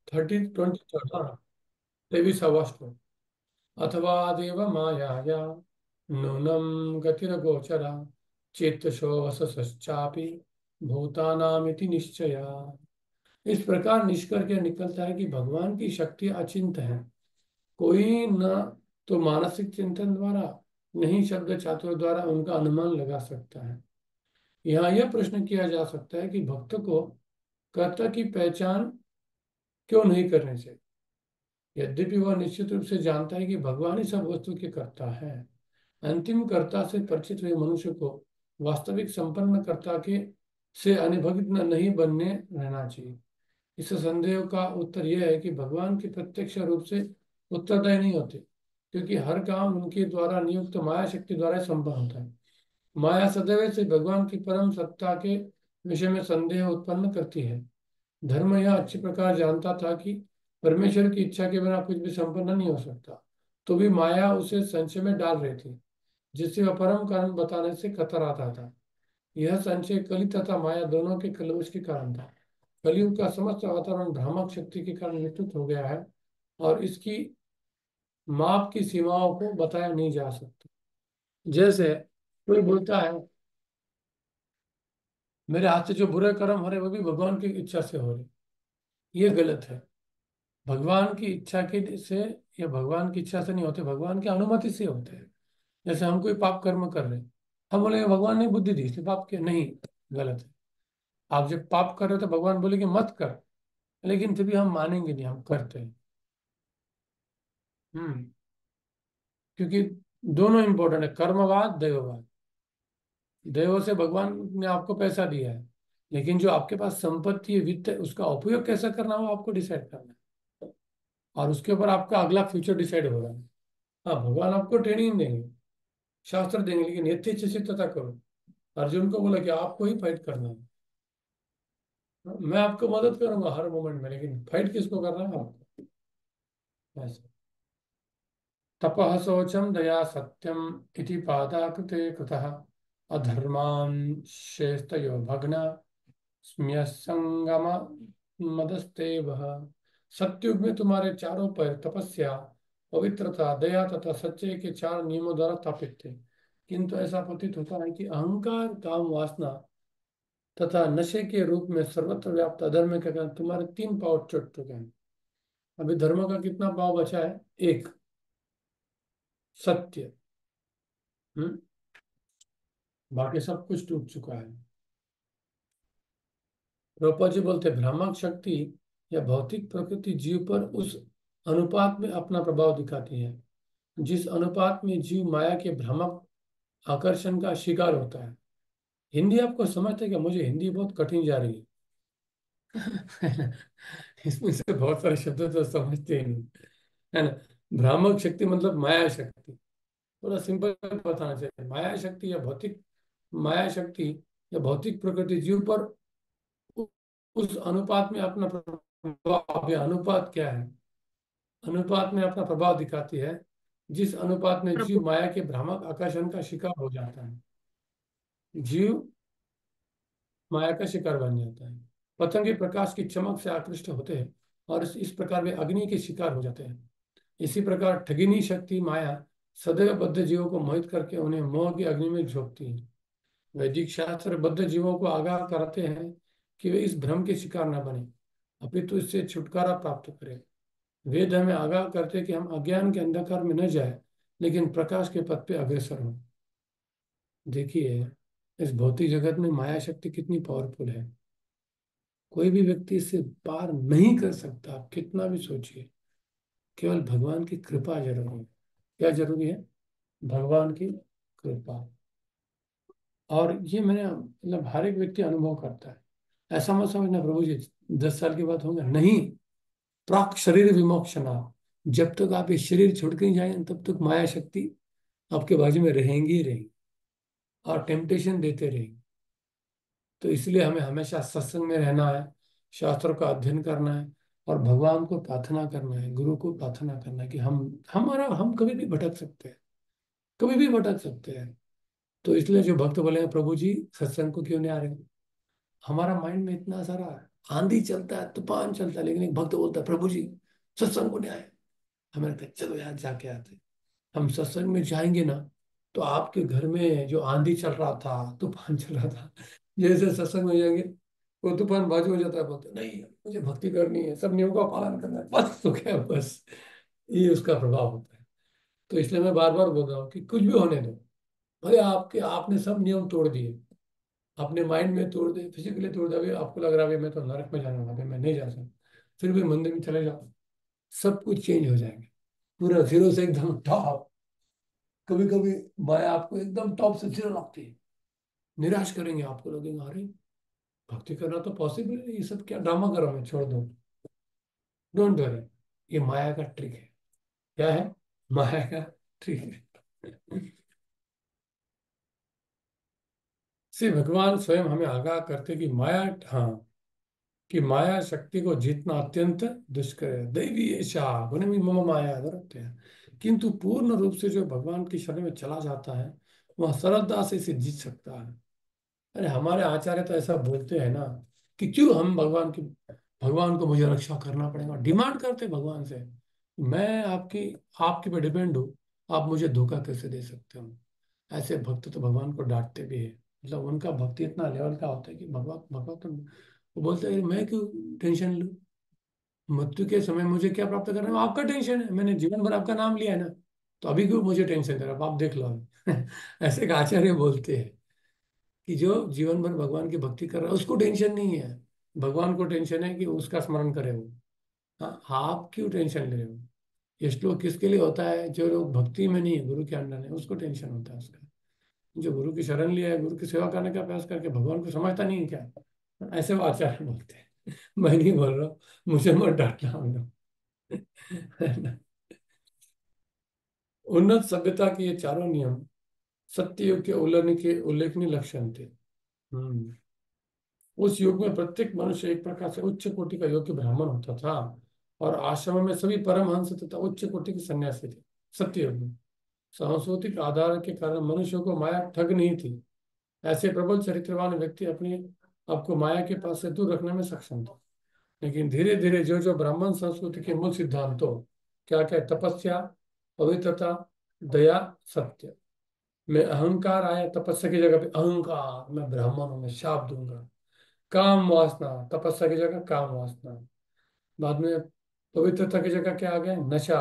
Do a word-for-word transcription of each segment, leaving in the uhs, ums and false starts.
Thirty twenty third, हाँ, तेईसवा श्लोक। अथवा देव मायाया नूनम गतिरगोचरा चेतसो वसश्चापि भूतानामिति निश्चया। इस प्रकार निष्कर्ष यह निकलता है कि भगवान की शक्ति अचिंत है। कोई न तो मानसिक चिंतन द्वारा, नहीं शब्द चातुर द्वारा उनका अनुमान लगा सकता है। यहाँ यह प्रश्न किया जा सकता है कि भक्त को कर्ता की पहचान क्यों नहीं करनी चाहिए, यद्यपि वह निश्चित रूप से जानता है कि भगवान ही सब वस्तु के कर्ता है। अंतिम कर्ता से परिचित हुए मनुष्य को वास्तविक संपन्न कर्ता के से अनिभवित न- नहीं बनने रहना चाहिए। इस संदेह का उत्तर यह है कि भगवान की प्रत्यक्ष रूप से उत्तरदायी नहीं होते, क्योंकि हर काम उनके द्वारा नियुक्त माया शक्ति द्वारा संपन्न होता है। माया सदैव से भगवान की परम सत्ता के विषय में संदेह उत्पन्न करती है। धर्म यह अच्छी प्रकार जानता था कि परमेश्वर की इच्छा के बिना कुछ भी संपन्न नहीं हो सकता, तो भी माया उसे संशय में डाल रही थी, जिससे वह परम कारण बताने से कतराता था। यह संशय कली तथा माया दोनों के कलुष के कारण था। कलयुग का समस्त वातावरण भ्रामक शक्ति के कारण विकृत हो गया है, और इसकी माप की सीमाओं को बताया नहीं जा सकता। जैसे कोई बोलता है मेरे हाथ से जो बुरे कर्म हो रहे वो भी भगवान की इच्छा से हो रहे, ये गलत है। भगवान की इच्छा के से या भगवान की इच्छा से नहीं होते, भगवान की अनुमति से होते हैं। जैसे हम कोई पाप कर्म कर रहे हैं, हम बोलेंगे भगवान ने बुद्धि दी इसलिए पाप किया, नहीं, गलत है। आप जब पाप कर रहे हो तो भगवान बोलेंगे मत कर, लेकिन फिर भी हम मानेंगे नहीं, हम करते हैं। हम्म क्योंकि दोनों इंपॉर्टेंट है, कर्मवाद दैववाद। दैव से भगवान ने आपको पैसा दिया है, लेकिन जो आपके पास संपत्ति है, वित्त है, उसका उपयोग कैसा करना हो आपको डिसाइड करना है, और उसके ऊपर आपका अगला फ्यूचर डिसाइड हो रहा है। हाँ, भगवान आपको ट्रेनिंग देंगे, शास्त्र देंगे, लेकिन यथेच्छितता करो। अर्जुन को बोला कि आपको ही फाइट करना है। मैं आपको मदद करूंगा हर मोमेंट में, लेकिन फाइट किसको करना है आपको। ऐसे तपः शौचम दया सत्यम इति पादाकृते कृतः अधर्मान् शेषतयो भग्न स्म्यसंगम मदस्ते वह। सत्युग में तुम्हारे चारों पैर तपस्या, पवित्रता, दया तथा सच्चे के चार नियमों द्वारा स्थापित थे, किंतु ऐसा प्रतीत होता है कि अहंकार, काम, वासना तथा नशे के रूप में सर्वत्र व्याप्त अधर्म के कारण तुम्हारे तीन पांव चुट चुके हैं। अभी धर्म का कितना पांव बचा है? एक, सत्य। हम्म बाकी सब कुछ टूट चुका है। द्रौपदी जी बोलते भ्रामक शक्ति या भौतिक प्रकृति जीव पर उस अनुपात में अपना प्रभाव दिखाती है जिस अनुपात में जीव माया के भ्रामक आकर्षण का शिकार होता है। हिंदी आपको समझते हैं क्या? मुझे हिंदी बहुत कठिन जा रही है। इसमें से बहुत सारे शब्द तो समझते ही नहीं, है ना। भ्रामक शक्ति मतलब माया शक्ति। थोड़ा सिंपल बताना चाहिए, माया शक्ति या भौतिक माया शक्ति या भौतिक प्रकृति जीव पर उ- उस अनुपात में अपना प्रभाव, या अनुपात क्या है, अनुपात में अपना प्रभाव दिखाती है जिस अनुपात में प्रभु। जीव माया के भ्रामक आकर्षण का शिकार हो जाता है। जीव माया का शिकार बन जाता है। पतंगे प्रकाश की चमक से आकृष्ट होते हैं, और इस, इस प्रकार वे अग्नि के शिकार हो जाते हैं। इसी प्रकार ठगिनी शक्ति माया सदैव बद्ध जीवों को मोहित करके उन्हें मोह की अग्नि में झोंकती है। वैदिक शास्त्र बद्ध जीवों को आगाह कराते हैं कि वे इस भ्रम के शिकार न बने, अपितु इससे छुटकारा प्राप्त करें। वेद हमें आगाह करते हैं कि हम अज्ञान के अंधकार में न जाए, लेकिन प्रकाश के पथ पे अग्रसर हों। देखिए, इस भौतिक जगत में माया शक्ति कितनी पावरफुल है, कोई भी व्यक्ति इससे पार नहीं कर सकता, आप कितना भी सोचिए। केवल भगवान की कृपा जरूरी है। क्या जरूरी है? भगवान की कृपा। और ये मैंने मतलब हर एक व्यक्ति अनुभव करता है। ऐसा मत समझना प्रभु जी दस साल के बाद होगा, नहीं। प्राक शरीर विमोक्षणा, जब तक आप ये शरीर छोड़ के नहीं जाए तब तक माया शक्ति आपके बाजू में रहेंगी ही रहेंगी, और टेम्पटेशन देते रहेंगे। तो इसलिए हमें हमेशा सत्संग में रहना है, शास्त्रों का अध्ययन करना है, और भगवान को प्रार्थना करना है, गुरु को प्रार्थना करना है कि हम हमारा हम कभी भी भटक सकते हैं, कभी भी भटक सकते हैं। तो इसलिए जो भक्त बोले हैं प्रभु जी सत्संग को क्यों नहीं आ रहे, हमारा माइंड में इतना सारा आंधी चलता है, तूफान चलता है, लेकिन एक भक्त बोलता है प्रभु जी सत्संग को आए। हमें लगता है चलो यार जाके आते हैं। हम सत्संग में जाएंगे ना, तो आपके घर में जो आंधी चल रहा था, तूफान चल रहा था, जैसे सत्संग में जाएंगे वो तूफान बाजू हो जाता है, बोलते नहीं मुझे भक्ति करनी है, सब नियमों का पालन करना है, बस तो क्या बस। ये उसका प्रभाव होता है। तो इसलिए मैं बार बार बोल रहा हूँ कि कुछ भी होने दो, भले आपके आपने सब नियम तोड़ दिए, अपने माइंड में तोड़ दे, फिजिकली तोड़ दे, अभी आपको लग रहा है अभी मैं तो नरक में जाने वाला, अभी मैं नहीं जा सकता, फिर भी मंदिर में चले जाओ, सब कुछ चेंज हो जाएंगे, पूरा जीरो से एकदम टॉप। कभी कभी माया आपको एकदम टॉप से जीरो लगती है, निराश करेंगे आपको, लगेगा अरे भक्ति करना तो पॉसिबल है, ये सब क्या ड्रामा कर रहा हूं मैं, छोड़ दो, डोंट वरी, ये माया का ट्रिक है। क्या है? माया का ट्रिक है। से भगवान स्वयं हमें आगाह करते कि माया, हाँ, कि माया शक्ति को जीतना अत्यंत दुष्कर है। दैवी ऐसा गुण में मम माया धरते हैं, किंतु पूर्ण रूप से जो भगवान की शरण में चला जाता है, वह सरलता से इसे जीत सकता है। अरे हमारे आचार्य तो ऐसा बोलते हैं ना, कि क्यों हम भगवान की, भगवान को मुझे रक्षा करना पड़ेगा, डिमांड करते हैं भगवान से, मैं आपकी आपके पे डिपेंड हूँ, आप मुझे धोखा कैसे दे सकते हो। ऐसे भक्त तो भगवान को डांटते भी है, मतलब उनका भक्ति इतना लेवल का होता है कि भगवान भगवान तो वो बोलते हैं मैं क्यों टेंशन लूँ, मृत्यु के समय मुझे क्या प्राप्त करना है वो आपका टेंशन है, मैंने जीवन भर आपका नाम लिया है ना, तो अभी क्यों मुझे टेंशन दे रहा हो? आप देख लो अभी। ऐसे एक आचार्य बोलते हैं कि जो जीवन भर भगवान की भक्ति कर रहा है उसको टेंशन नहीं है, भगवान को टेंशन है कि उसका स्मरण करे वो। हाँ, आप क्यों टेंशन ले रहे हो? ये श्लोक किसके लिए होता है? जो लोग भक्ति में नहीं है, गुरु के अंडर है, उसको टेंशन होता है उसका। जो गुरु की शरण लिया है, गुरु की सेवा करने का प्रयास करके भगवान को समझता नहीं है क्या? ऐसे वो आचार्य बोलते हैं। मैं नहीं बोल रहा हूँ, मुझे मत डांटना हम लोग। है ना? उन्नत सभ्यता के ये चारों नियम सत्य के उल्लंघन के उल्लेखनीय लक्षण थे। हम्म उस युग में प्रत्येक मनुष्य एक प्रकार से उच्च कोटि का योग्य ब्राह्मण होता था, और आश्रम में सभी परमहंस तथा उच्च कोटि के सन्यासी थे। सत्य युग में सांस्कृतिक आधार के कारण मनुष्यों को माया ठग नहीं थी। ऐसे प्रबल चरित्रवान व्यक्ति अपनी आपको माया के पास से दूर रखने में सक्षम थे। लेकिन धीरे धीरे जो जो ब्राह्मण संस्कृति के मूल सिद्धांतों, क्या क्या, तपस्या, पवित्रता, दया, सत्य में अहंकार आया, तपस्या की जगह पे अहंकार, मैं ब्राह्मण हूं, मैं शाप दूंगा। काम वासना, तपस्या की जगह काम वासना। बाद में पवित्रता की जगह क्या आ गया? नशा।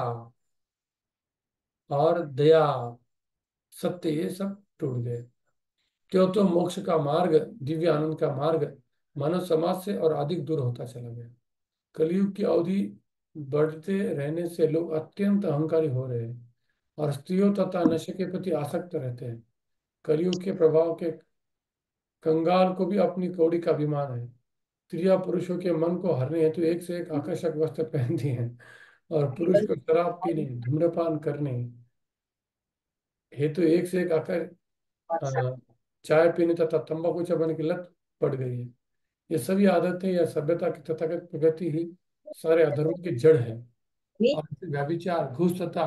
और दया, सत्य, ये सब टूट गए। क्यों? तो मोक्ष का मार्ग, दिव्य आनंद का मार्ग मानव समाज से और अधिक दूर होता चला गया। कलयुग की अवधि बढ़ते रहने से लोग अत्यंत अहंकारी हो रहे हैं, और स्त्रियों तथा नशे के प्रति आसक्त रहते हैं। कलयुग के प्रभाव के कंगाल को भी अपनी कौड़ी का अभिमान है। स्त्रियां पुरुषों के मन को हरने हेतु एक से एक आकर्षक वस्त्र पहनती हैं, और पुरुष को शराब पीने, धूम्रपान करने हेतु एक से एक आकर अ, चाय पीने तथा तंबाकू चबाने की लत पड़ गई है। ये सभी आदतें या सभ्यता की तथागत प्रगति ही सारे अधर्मों की जड़ है। और इससे व्यभिचार, घूस तथा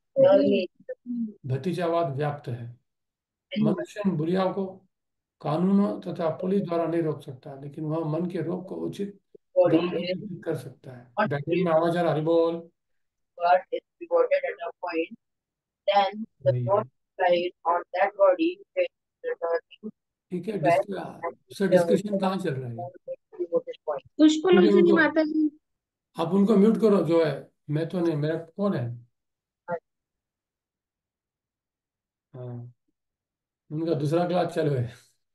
भतीजावाद व्याप्त है। मनुष्य इन बुरियाओं को कानूनों तथा पुलिस द्वारा नहीं रोक सकता, लेकिन वह मन के रोग को उचित दवाओं से ठीक कर सकता है। बैकग्राउंड में आवाज आ रहा, हरी बोल। वही है। ठीक है, डिस्क सर डिस्कशन कहाँ चल रहा है? पुष्प ठीक है, लोचनी उनको, माता जी। आप उनको म्यूट करो जो है। मैं तो नहीं, मेरा कौन है? हाँ, उनका दूसरा क्लास चालू है।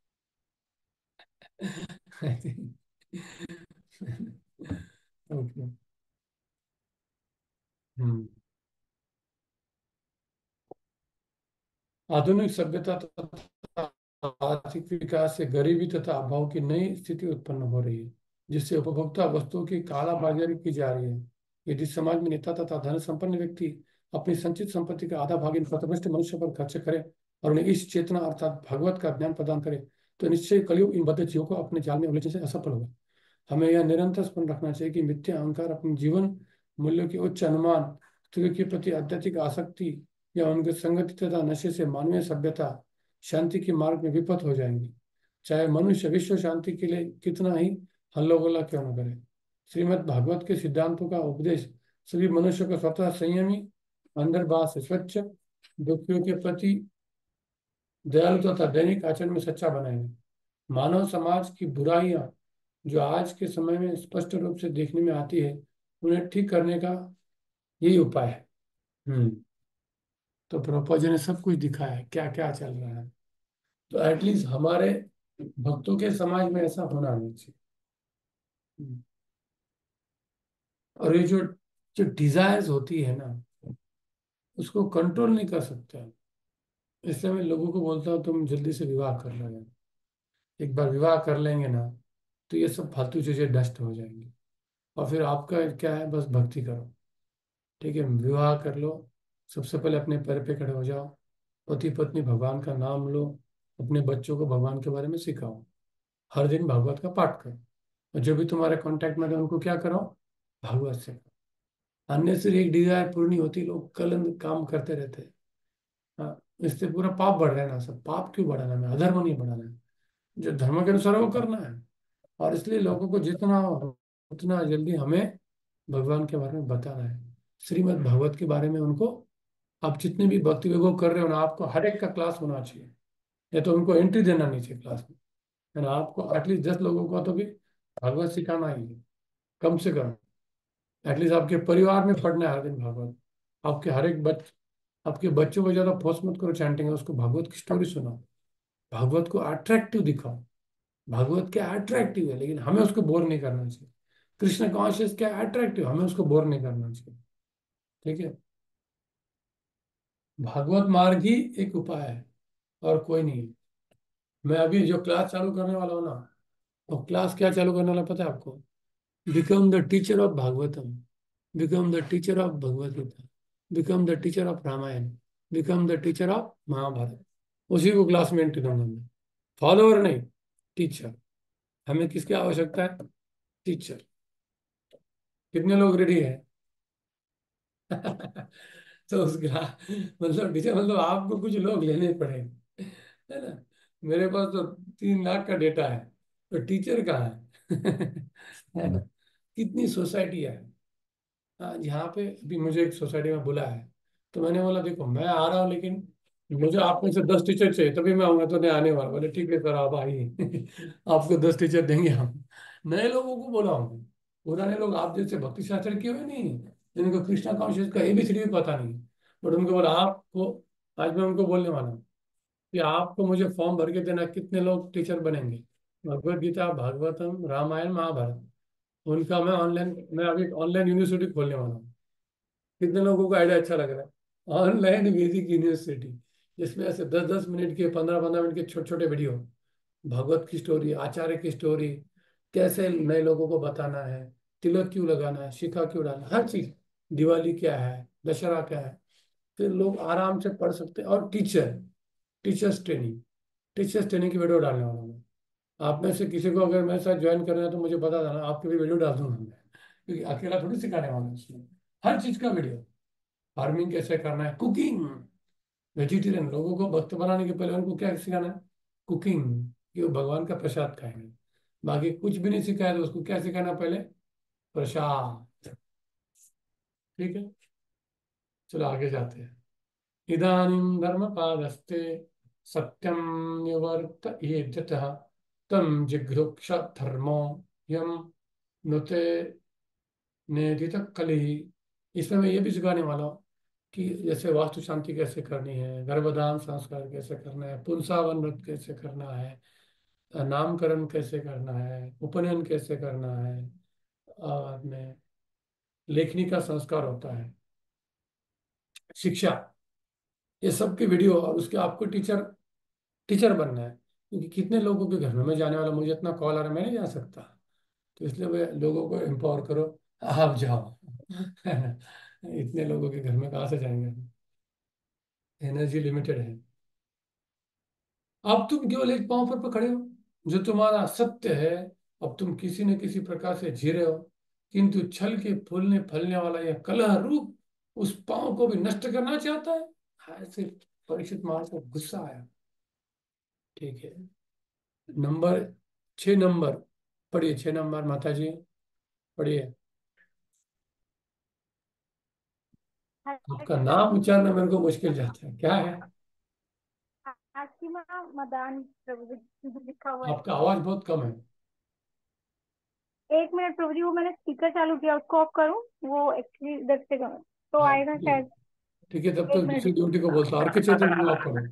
ओके। हम्म आधुनिक सभ्यता तथा आर्थिक विकास से गरीबी तथा अभाव की नई स्थिति उत्पन्न हो रही है, जिससे उपभोक्ता वस्तुओं की कालाबाजारी की जा रही है। यदि समाज में नेता तथा धन संपन्न व्यक्ति अपनी संचित संपत्ति का आधा भाग इन पथभ्रष्ट मनुष्य पर खर्च करे, और उन्हें इस चेतना अर्थात भागवत का ज्ञान प्रदान करे, तो निश्चय कलयुग इन बद्ध जीवों को अपने जाल में उलझने से असफल होगा। हमें यह निरंतर स्मरण रखना चाहिए कि मिथ्या अहंकार, अपने जीवन मूल्यों के उच्च अनुमान, स्त्रियों के प्रति आध्यात्मिक आसक्ति या उनके संगति तथा नशे से मानवीय सभ्यता शांति के मार्ग में विपथ हो जाएंगी। चाहे मनुष्य विश्व शांति के लिए कितना ही हल्ला गुल्ला क्यों न करे। श्रीमद् भागवत के सिद्धांतों का उपदेश सभी मनुष्यों को स्वतः संयमी, अंदर बाहर से स्वच्छ, दुखियों के प्रति दयालु तथा दैनिक आचरण में सच्चा बनाएंगे। मानव समाज की बुराइयां जो आज के समय में स्पष्ट रूप से देखने में आती है, उन्हें ठीक करने का यही उपाय है। हम्म तो प्रभुपाद जी ने सब कुछ दिखाया है, क्या क्या चल रहा है। तो एटलीस्ट हमारे भक्तों के समाज में ऐसा होना नहीं चाहिए। हम्म। और ये जो जो डिजायर्स होती है ना, उसको कंट्रोल नहीं कर सकते हम। इसलिए मैं लोगों को बोलता हूँ तुम जल्दी से विवाह कर लो यार। एक बार विवाह कर लेंगे ना, तो ये सब फालतू चीजें नष्ट हो जाएंगी। और फिर आपका क्या है, बस भक्ति करो। ठीक है, विवाह कर लो, सबसे पहले अपने पैर पे खड़े हो जाओ, पति पत्नी भगवान का नाम लो, अपने बच्चों को भगवान के बारे में सिखाओ, हर दिन भागवत का पाठ करो, और जो भी तुम्हारे कांटेक्ट में है उनको क्या कराओ, भागवत से। अन्य से एक डिजायर पूरी नहीं होती, लोग कल काम करते रहते हैं। हाँ, इससे पूरा पाप बढ़ रहा है ना, सब पाप क्यों बढ़ाना है, अधर्म नहीं बढ़ाना है। जो धर्म के अनुसार है वो करना है। और इसलिए लोगों को जितना हो उतना जल्दी हमें भगवान के बारे में बताना है, श्रीमद् भागवत के बारे में उनको। आप जितने भी भक्ति वैभव कर रहे हो ना, आपको हर एक का क्लास होना चाहिए, या तो उनको एंट्री देना नहीं चाहिए क्लास में, है ना। आपको एटलीस्ट दस लोगों को तो भी भागवत सिखाना ही है, कम से कम। एटलीस्ट आपके परिवार में पढ़ना है हर दिन भागवत। आपके हर एक बच आपके बच्चों को ज्यादा फोर्स मत करो चैंटिंग, उसको भागवत की स्टोरी सुनाओ, भागवत को अट्रैक्टिव दिखाओ। भागवत क्या अट्रैक्टिव है, लेकिन हमें उसको बोर नहीं करना चाहिए। कृष्ण कॉन्शियस क्या अट्रैक्टिव, हमें उसको बोर नहीं करना चाहिए। ठीक है, भागवत मार्ग ही एक उपाय है, और कोई नहीं है। मैं अभी जो क्लास चालू करने वाला हूँ ना, तो क्लास क्या चालू करने वाला पता है आपको? Become the teacher of Bhagavatam, become the teacher of Bhagavad Gita, become the teacher of Ramayana, become the teacher of Mahabharata. उसी को क्लास में एंट्री दूंगा मैं। फॉलोअर नहीं, टीचर। हमें किसकी आवश्यकता है? टीचर। कितने लोग रेडी है? तो उस ग्रा मतलब टीचर मतलब आपको कुछ लोग लेने पड़ेंगे, है ना। मेरे पास तो तीन लाख का डेटा है, तो टीचर कहाँ है? है ना। कितनी सोसाइटी है। हाँ, यहाँ पे अभी मुझे एक सोसाइटी में बुला है, तो मैंने बोला देखो मैं आ रहा हूँ, लेकिन मुझे आप में से दस टीचर चाहिए तभी मैं आऊंगा, तो नहीं आने वाला। बोले ठीक है सर, आप आइए। आपको दस टीचर देंगे हम। नए लोगों को बोला हूँ। पुराने लोग आप जैसे भक्ति शास्त्र किए हुए नहीं, जिनको कृष्णा कॉन्शियस का एबीसीडी भी पता नहीं, बट उनको बोला आपको, आज मैं उनको बोलने वाला हूँ कि आपको मुझे फॉर्म भर के देना, कितने लोग टीचर बनेंगे। भगवत गीता, भागवतम, रामायण, महाभारत, उनका मैं ऑनलाइन, मैं अभी ऑनलाइन यूनिवर्सिटी खोलने वाला हूँ। कितने लोगों को आइडिया अच्छा लग रहा है? ऑनलाइन वैदिक यूनिवर्सिटी, जिसमें ऐसे दस दस मिनट के, पंद्रह पंद्रह मिनट के छोटे छोटे वीडियो, भगवत की स्टोरी, आचार्य की स्टोरी, कैसे नए लोगों को बताना है, तिलक क्यों लगाना है, शिखा क्यों डालना है, हर चीज, दिवाली क्या है, दशहरा क्या है, फिर लोग आराम से पढ़ सकते हैं। और teacher, teachers training, teachers training की वीडियो डालने वाला हूँ। आप में से किसी को अगर मेरे साथ ज्वाइन करना है तो मुझे बता देना, आपकी भी वीडियो डाल दूंगा मैं, क्योंकि अकेला थोड़ी सिखाने वाला हूँ उसमें। हर चीज का वीडियो, फार्मिंग कैसे करना है, कुकिंग, वेजिटेरियन लोगों को भक्त बनाने के पहले उनको क्या सिखाना है? कुकिंग, कि वो भगवान का प्रसाद खाएंगे। बाकी कुछ भी नहीं सिखाया तो उसको क्या सिखाना पहले? प्रसाद। ठीक है, चलो आगे जाते हैं। इदानीं धर्मपालस्ते सत्यं निवर्तयेत्यतः तं जिघृक्ष धर्मो यम नुते नेदित कली। इसमें मैं ये भी सिखाने वाला हूँ कि जैसे वास्तु शांति कैसे करनी है, गर्भधान संस्कार कैसे करना है, पुंसावन व्रत कैसे करना है, नामकरण कैसे करना है, उपनयन कैसे करना है, और में लेखनी का संस्कार होता है, शिक्षा, ये सब की वीडियो। और उसके आपको टीचर टीचर बनना है, क्योंकि कितने लोगों के घर में मैं जाने वाला, मुझे इतना कॉल आ रहा है, मैं नहीं जा सकता। तो इसलिए मैं लोगों को एम्पावर करो, आप जाओ। इतने लोगों के घर में कहाँ से जाएंगे, एनर्जी लिमिटेड है। अब तुम केवल एक पांव पर पकड़े हो, जो तुम्हारा सत्य है। अब तुम किसी न किसी प्रकार से जी रहे हो, किंतु छल के फूलने फलने वाला यह कलह रूप उस पांव को भी नष्ट करना चाहता है। हाँ, ऐसे परीक्षित महाराज को गुस्सा आया। ठीक है, नंबर छह नंबर, पढ़िए छह नंबर माता जी, पढ़िए। हरे आपका कृष्णा नाम प्रभु जी। उच्चारना मेरे को मुश्किल जाता है, क्या है? आशिमा मदान प्रभु जी लिखा हुआ है। आपका आवाज बहुत कम है। एक मिनट प्रभु जी, वो मैंने स्पीकर चालू किया, उसको ऑफ करूं? वो एक्चुअली इधर से करूं तो हाँ आएगा ठीक है। शायद। ठीक है, तब एक तक मिनट दूसरी रुको। ड्यूटी को बोलता हूँ, अर्क क्षेत्र में आप पढ़ो।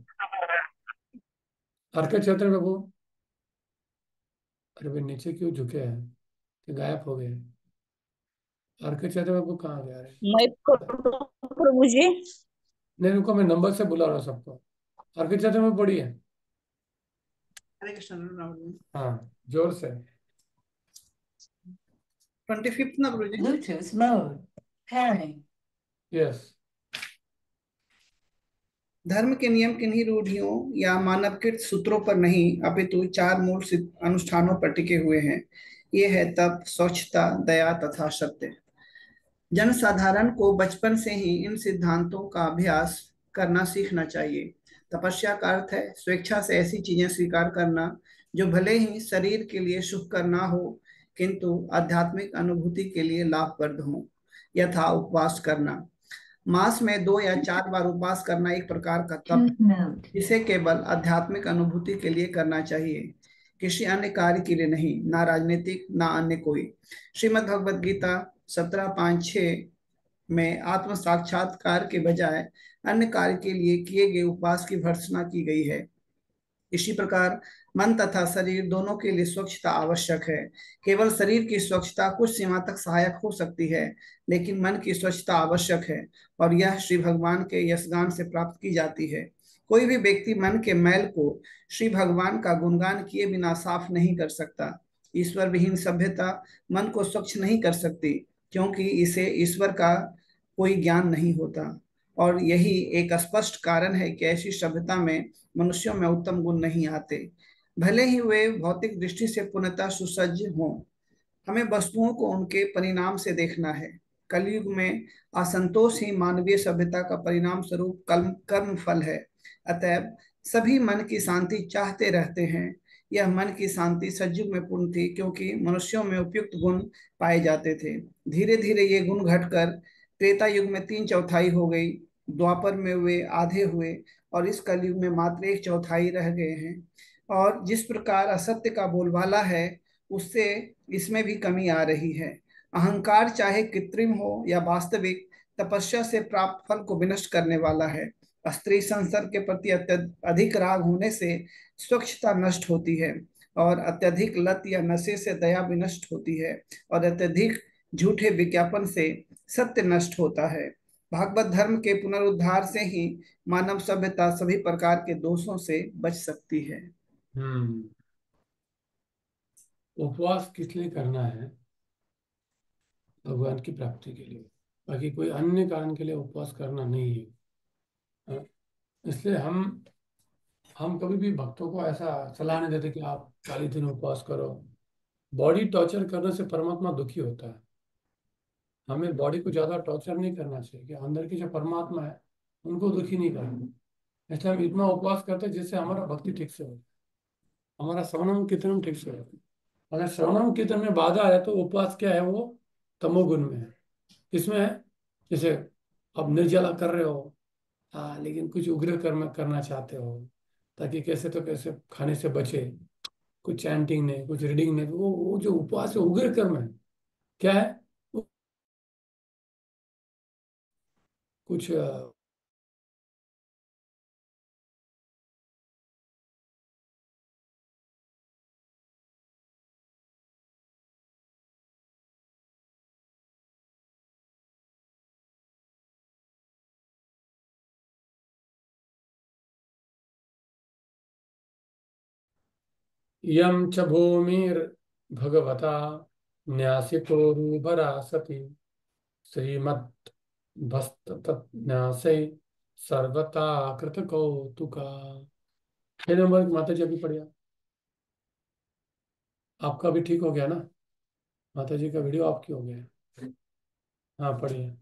अर्क क्षेत्र में वो, अरे वे नीचे क्यों झुके हैं, कि गायब हो गए? अर्क क्षेत्र में वो कहाँ गया रे? मैं प्रभु जी। नहीं रुको, मैं नंबर से बुला रहा हूँ सबको। अर्क क्षेत्र में पढ़ी है। हरे कृष्ण राहुल जी। हाँ, जोर से। ट्वेंटी फिफ्थ ना गुरु जी। Bluetooth mode. Pairing. यस। धर्म के नियम किन्हीं रूढ़ियों या मानवकृत सूत्रों पर नहीं अपितु चार मूल सिद्ध अनुष्ठानों पर टिके हुए हैं। ये है तप, स्वच्छता, दया तथा सत्य। जनसाधारण को बचपन से ही इन सिद्धांतों का अभ्यास करना सीखना चाहिए। तपस्या का अर्थ है स्वेच्छा से ऐसी चीजें स्वीकार करना जो भले ही शरीर के लिए शुभकर ना हो किंतु आध्यात्मिक अनुभूति के लिए लाभप्रद हो। यथा उपवास करना, मास में दो या चार बार उपवास करना एक प्रकार का तप Tooth है mode. जिसे केवल आध्यात्मिक अनुभूति के लिए करना चाहिए, किसी अन्य कार्य के लिए नहीं, ना राजनीतिक ना अन्य कोई। श्रीमद् भगवद गीता सत्रह पाँच छः में आत्म साक्षात्कार के बजाय अन्य कार्य के लिए किए गए उपवास की भर्त्सना की गई है। इसी प्रकार मन तथा शरीर दोनों के लिए स्वच्छता आवश्यक है। केवल शरीर की स्वच्छता कुछ सीमा तक सहायक हो सकती है, लेकिन मन की स्वच्छता आवश्यक है और यह श्री भगवान के यशगान से प्राप्त की जाती है। कोई भी व्यक्ति मन के मैल को श्री भगवान का गुणगान किए बिना साफ नहीं कर सकता। ईश्वर विहीन सभ्यता मन को स्वच्छ नहीं कर सकती, क्योंकि इसे ईश्वर का कोई ज्ञान नहीं होता। और यही एक स्पष्ट कारण है कि ऐसी सभ्यता में मनुष्यों में उत्तम गुण नहीं आते, भले ही वे भौतिक दृष्टि से पूर्णतः सुसज्ज हों। हमें वस्तुओं को उनके परिणाम से देखना है। कलयुग में असंतोष ही मानवीय सभ्यता का परिणाम स्वरूप कर्म कर्म फल है। अतएव सभी मन की शांति चाहते रहते हैं। यह मन की शांति सतयुग में पूर्ण थी, क्योंकि मनुष्यों में उपयुक्त गुण पाए जाते थे। धीरे धीरे ये गुण घटकर त्रेता युग में तीन चौथाई हो गई, द्वापर में वे आधे हुए और इस कलयुग में मात्र एक चौथाई रह गए हैं। और जिस प्रकार असत्य का बोलबाला है, उससे इसमें भी कमी आ रही है। अहंकार चाहे कृत्रिम हो या वास्तविक, तपस्या से प्राप्त फल को विनष्ट करने वाला है। स्त्री संसर्ग के प्रति अत्यधिक राग होने से स्वच्छता नष्ट होती है, और अत्यधिक लत या नशे से दया विनष्ट होती है, और अत्यधिक झूठे विज्ञापन से सत्य नष्ट होता है। भागवत धर्म के पुनरुद्धार से ही मानव सभ्यता सभी प्रकार के दोषों से बच सकती है। हम्म। उपवास किस लिए करना है? भगवान की प्राप्ति के लिए, बाकी कोई अन्य कारण के लिए उपवास करना नहीं है। हाँ? इसलिए हम हम कभी भी भक्तों को ऐसा सलाह नहीं देते कि आप चालीस दिन उपवास करो। बॉडी टॉर्चर करने से परमात्मा दुखी होता है। हमें बॉडी को ज्यादा टॉर्चर नहीं करना चाहिए, कि अंदर की जो परमात्मा है उनको दुखी नहीं करना। इसलिए हम इतना उपवास करते हैं जिससे हमारा भक्ति ठीक से हो, हमारा श्रवणम कीर्तनम ठीक से हो। अगर श्रवणम कीर्तन में बाधा है तो उपवास क्या है, वो तमोगुण में है। किसमें है? जैसे अब निर्जला कर रहे हो, हाँ, लेकिन कुछ उग्र कर्म करना चाहते हो, ताकि कैसे तो कैसे खाने से बचे, कुछ चैंटिंग नहीं, कुछ रीडिंग नहीं, वो वो जो उपवास है उग्र कर्म है। क्या है वो? कुछ अ, यम च भूमिर्भगवता न्यासितोरुबरा सती श्रीमद् भस्तन्यासे सर्वता कृत कौतुका। छह नंबर माता जी अभी पढ़िया। आपका भी ठीक हो गया ना? माता जी का वीडियो आपकी हो गया है। हाँ पढ़िए।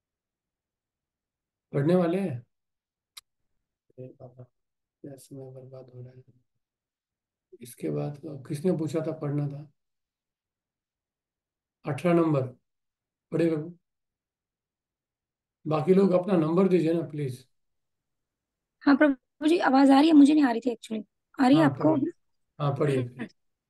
पढ़ने वाले हैं? अरे बाबा, क्या समय बर्बाद हो रहा है। इसके बाद किसने पूछा था पढ़ना था? अठारह नंबर पढ़ेगा। बाकी लोग अपना नंबर दीजिए ना प्लीज। हाँ प्रभु जी, आवाज आ रही है? मुझे नहीं आ रही थी एक्चुअली। आ रही है हाँ आपको? पढ़िए। हाँ पढ़िए प्लीज।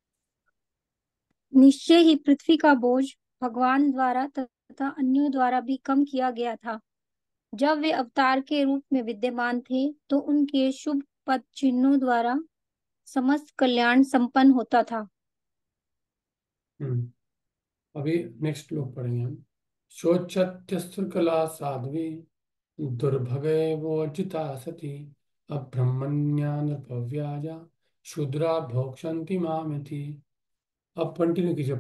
निश्चय ही पृथ्वी का बोझ भगवान द्वारा तथा अन्यों द्वारा भी कम किया गया था। जब वे अवतार के रूप में विद्यमान थे तो उनके शुभ पद चिन्हों द्वारा समस्त कल्याण संपन्न होता था। हम्म अभी नेक्स्ट लोग पढ़ेंगे हम। शोचत्यस्त्र साध्वी दुर्भगे वोचिता सती अब्रह्मण्या नृपव्याजा शूद्रा भोक्षन्ति मामिति। अब कंटिन्यू कीजिए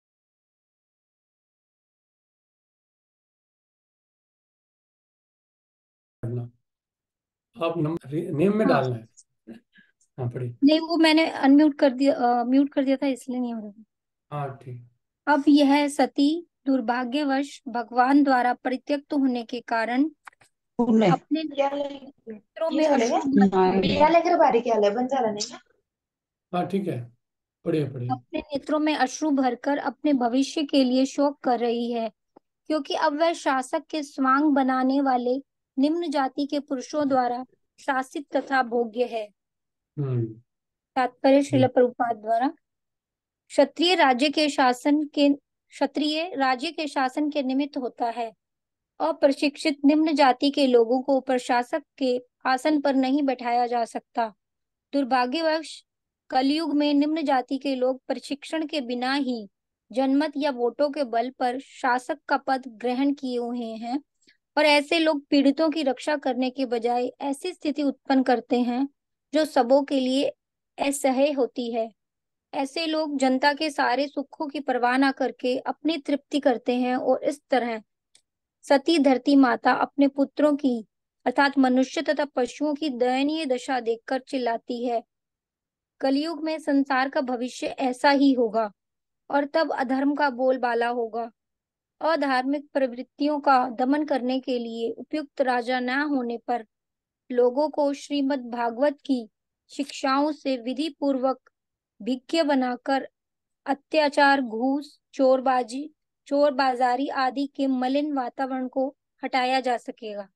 पढ़ना। आप नंबर नेम में हाँ डालना है। हाँ पढ़िए। नहीं, वो मैंने अनम्यूट कर दिया, म्यूट कर दिया था, इसलिए नहीं हो रहा। हाँ ठीक। अब यह सती दुर्भाग्यवश भगवान द्वारा परित्यक्त होने के कारण फुल अपने क्या नेत्रों ये में झाले अश्रु काय भर- बिया लेकर बारीक आलंय बंद झालं नाही ना हाँ ठीक है, पढ़िए पढ़िए। अपने नेत्रों में अश्रु भरकर अपने भविष्य के लिए शोक कर रही है, क्योंकि अब वह शासक के स्वांग बनाने वाले निम्न जाति के पुरुषों द्वारा शासित तथा भोग्य है। हम्म तात्पर्य श्रील हम्म, प्रभुपाद द्वारा। क्षत्रिय राज्य के शासन के क्षत्रिय राज्य के शासन के निमित्त होता है। अप्रशिक्षित निम्न जाति के लोगों को प्रशासक के आसन पर नहीं बैठाया जा सकता। दुर्भाग्यवश कलयुग में निम्न जाति के लोग प्रशिक्षण के बिना ही जनमत या वोटों के बल पर शासक का पद ग्रहण किए हुए हैं, और ऐसे लोग पीड़ितों की रक्षा करने के बजाय ऐसी स्थिति उत्पन्न करते हैं जो सबों के लिए असह्य होती है। ऐसे लोग जनता के सारे सुखों की परवाह न करके अपनी तृप्ति करते हैं, और इस तरह सती धरती माता अपने पुत्रों की अर्थात मनुष्य तथा पशुओं की दयनीय दशा देखकर चिल्लाती है, कलयुग में संसार का भविष्य ऐसा ही होगा, और तब अधर्म का बोलबाला होगा। अधार्मिक प्रवृत्तियों का दमन करने के लिए उपयुक्त राजा न होने पर लोगों को श्रीमद् भागवत की शिक्षाओं से विधि पूर्वक भिक्ष्य बनाकर अत्याचार, घूस, चोरबाजी चोर बाजारी आदि के मलिन वातावरण को हटाया जा सकेगा।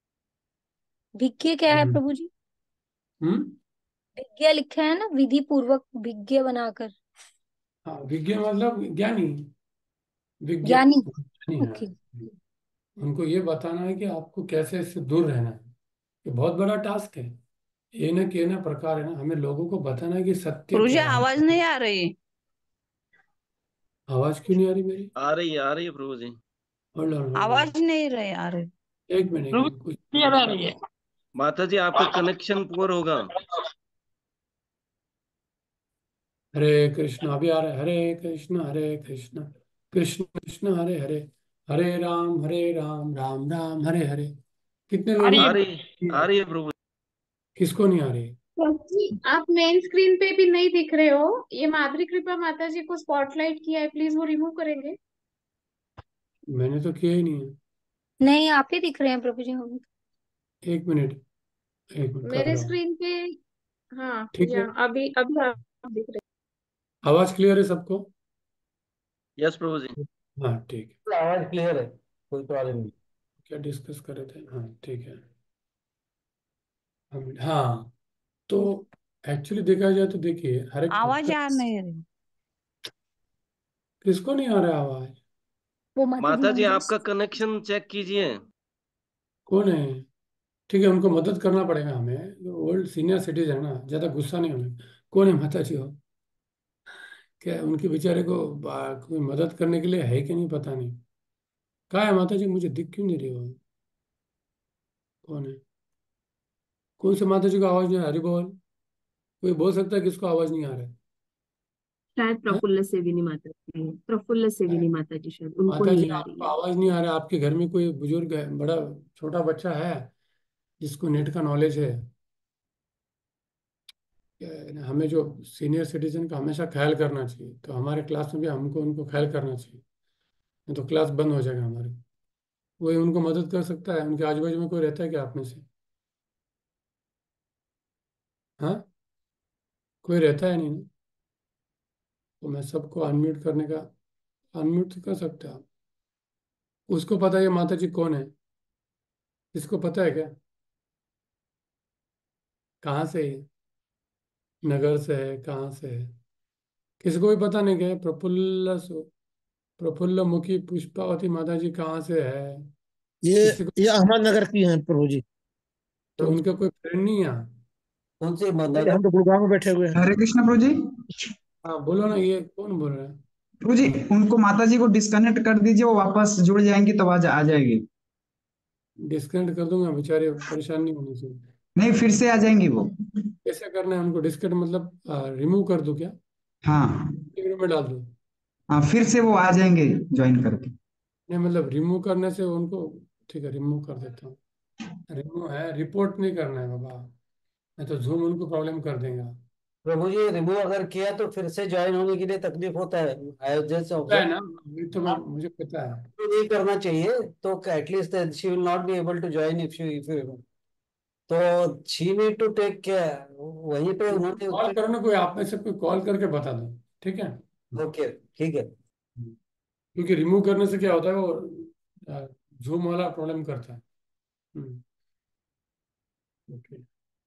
भिक्ष्य क्या है हम्म प्रभु जी? हम्म। भिज्ञा लिखा है ना, विधि पूर्वक भिज्ञ बनाकर। हाँ विज्ञ मतलब ज्ञानी, विज्ञ ज्ञानी। ज्ञानी है। ओके। उनको ये बताना है कि आपको कैसे इससे दूर रहना है। ये बहुत बड़ा टास्क है। ये न के न प्रकार है ना, हमें लोगों को बताना है कि सत्य मुझे क्या है। आवाज नहीं आ रही। आवाज क्यों नहीं आ रही मेरी? आ रही है आ रही है प्रभु जी। Hold on hold on. आवाज नहीं रही आ रही। एक मिनट एक मिनट कुछ। माता जी आपका कनेक्शन पुअर होगा। हरे कृष्णा, अभी आ रहा है। हरे कृष्णा हरे कृष्णा कृष्ण कृष्ण हरे हरे, हरे राम हरे राम राम राम हरे हरे। कितने लोगों आ को रही आ रही है प्रभु। किसको नहीं आ रही? जी, आप मेन स्क्रीन पे भी नहीं दिख रहे हो। ये माधुरी कृपा माता जी को स्पॉटलाइट किया है, प्लीज वो रिमूव करेंगे। मैंने तो किया ही नहीं है। नहीं, आप ही दिख रहे हैं प्रभु जी हमें। एक मिनट एक मिनट कर मेरे रहा हूँ। स्क्रीन पे हाँ, ठीक या है, अभी अभी आप दिख रहे आवाज क्लियर है सबको? यस प्रभु जी। हाँ ठीक है। आवाज क्लियर है, कोई प्रॉब्लम नहीं। क्या डिस्कस कर रहे थे? हाँ ठीक है। हम हाँ, तो एक्चुअली देखा जाए तो देखिए हर एक भक्त आवाज का। आ नहीं रही। किसको नहीं आ रहा है आवाज? वो माता जी माता जी मंदिर। आपका कनेक्शन चेक कीजिए। कौन है? ठीक है, उनको मदद करना पड़ेगा हमें, ओल्ड सीनियर सिटीजन है ना, ज्यादा गुस्सा नहीं होना। कौन है माता जी हो? क्या उनके बेचारे को बा- कोई मदद करने के लिए है कि नहीं पता नहीं। कहाँ है माता जी? मुझे दिख क्यों नहीं रही हो? कौन है? कौन से माता जी को आवाज नहीं आ रही? हरि बोल। कोई बोल सकता है किसको आवाज नहीं आ रहा है? शायद हैं? प्रफुल्ल सेविनी माता जी है, प्रफुल्ल सेविनी माता जी, शायद उनको माता जी नहीं आ रही आपको है। आवाज नहीं आ रहा है? आपके घर में कोई बुजुर्ग है, बड़ा छोटा बच्चा है जिसको नेट का नॉलेज है? क्या- हमें जो सीनियर सिटीजन का हमेशा ख्याल करना चाहिए, तो हमारे क्लास में भी हमको उनको ख्याल करना चाहिए, नहीं तो क्लास बंद हो जाएगा हमारी। कोई उनको मदद कर सकता है? उनके आजू बाजू में कोई रहता है क्या आप में से? हाँ, कोई रहता है नहीं ना? तो मैं सबको अनम्यूट करने का अनम्यूट कर सकते हो आप। उसको पता है ये माता जी कौन है? इसको पता है क्या? कहाँ से है? नगर से है? कहाँ से है? किसी को भी पता नहीं क्या है? प्रफुल्ल सु- प्रफुल्ल मुखी पुष्पावती माता जी कहाँ से है? ये किसी को? ये अहमदनगर की हैं प्रभु जी। तो उनका कोई फ्रेंड नहीं है यहाँ? कौन सी अहमदनगर? हम तो गुड़गांव में बैठे हुए हैं। हरे कृष्ण प्रभु जी। हाँ बोलो ना, ये कौन बोल रहा है? प्रभु जी उनको माता जी को डिस्कनेक्ट कर दीजिए, वो वापस जुड़ जाएंगी तब आज आ जाएगी। डिस्कनेक्ट कर दूंगा, बेचारे परेशान नहीं होने से। नहीं, फिर से आ जाएंगी वो। कैसे करना है उनको डिस्कनेक्ट? मतलब रिमूव कर दूं क्या? हाँ एक रूम में डाल दूं? हाँ, फिर से वो आ जाएंगे ज्वाइन करके। नहीं मतलब रिमूव करने से उनको, ठीक है रिमूव कर देता हूँ। रिमूव है, रिपोर्ट नहीं करना है बाबा, नहीं तो जूम उनको प्रॉब्लम कर देगा। प्रभु जी रिमूव अगर किया तो फिर से ज्वाइन होने के लिए तकलीफ होता है। आई जस्ट पता है ऑब्जर्व। ना, ये तो मैं, मुझे पता है। नहीं करना चाहिए तो at least she will not be able to join if you if you तो she need to take care. वहीं पे उन्होंने कॉल उसके। करो ना, कोई आप में से कोई कॉल करके बता दो, ठीक है? ओके ठीक है। क्योंकि रिमूव करने से क्या होता है, वो जूम वाला प्रॉब्लम करता है। Hmm, okay.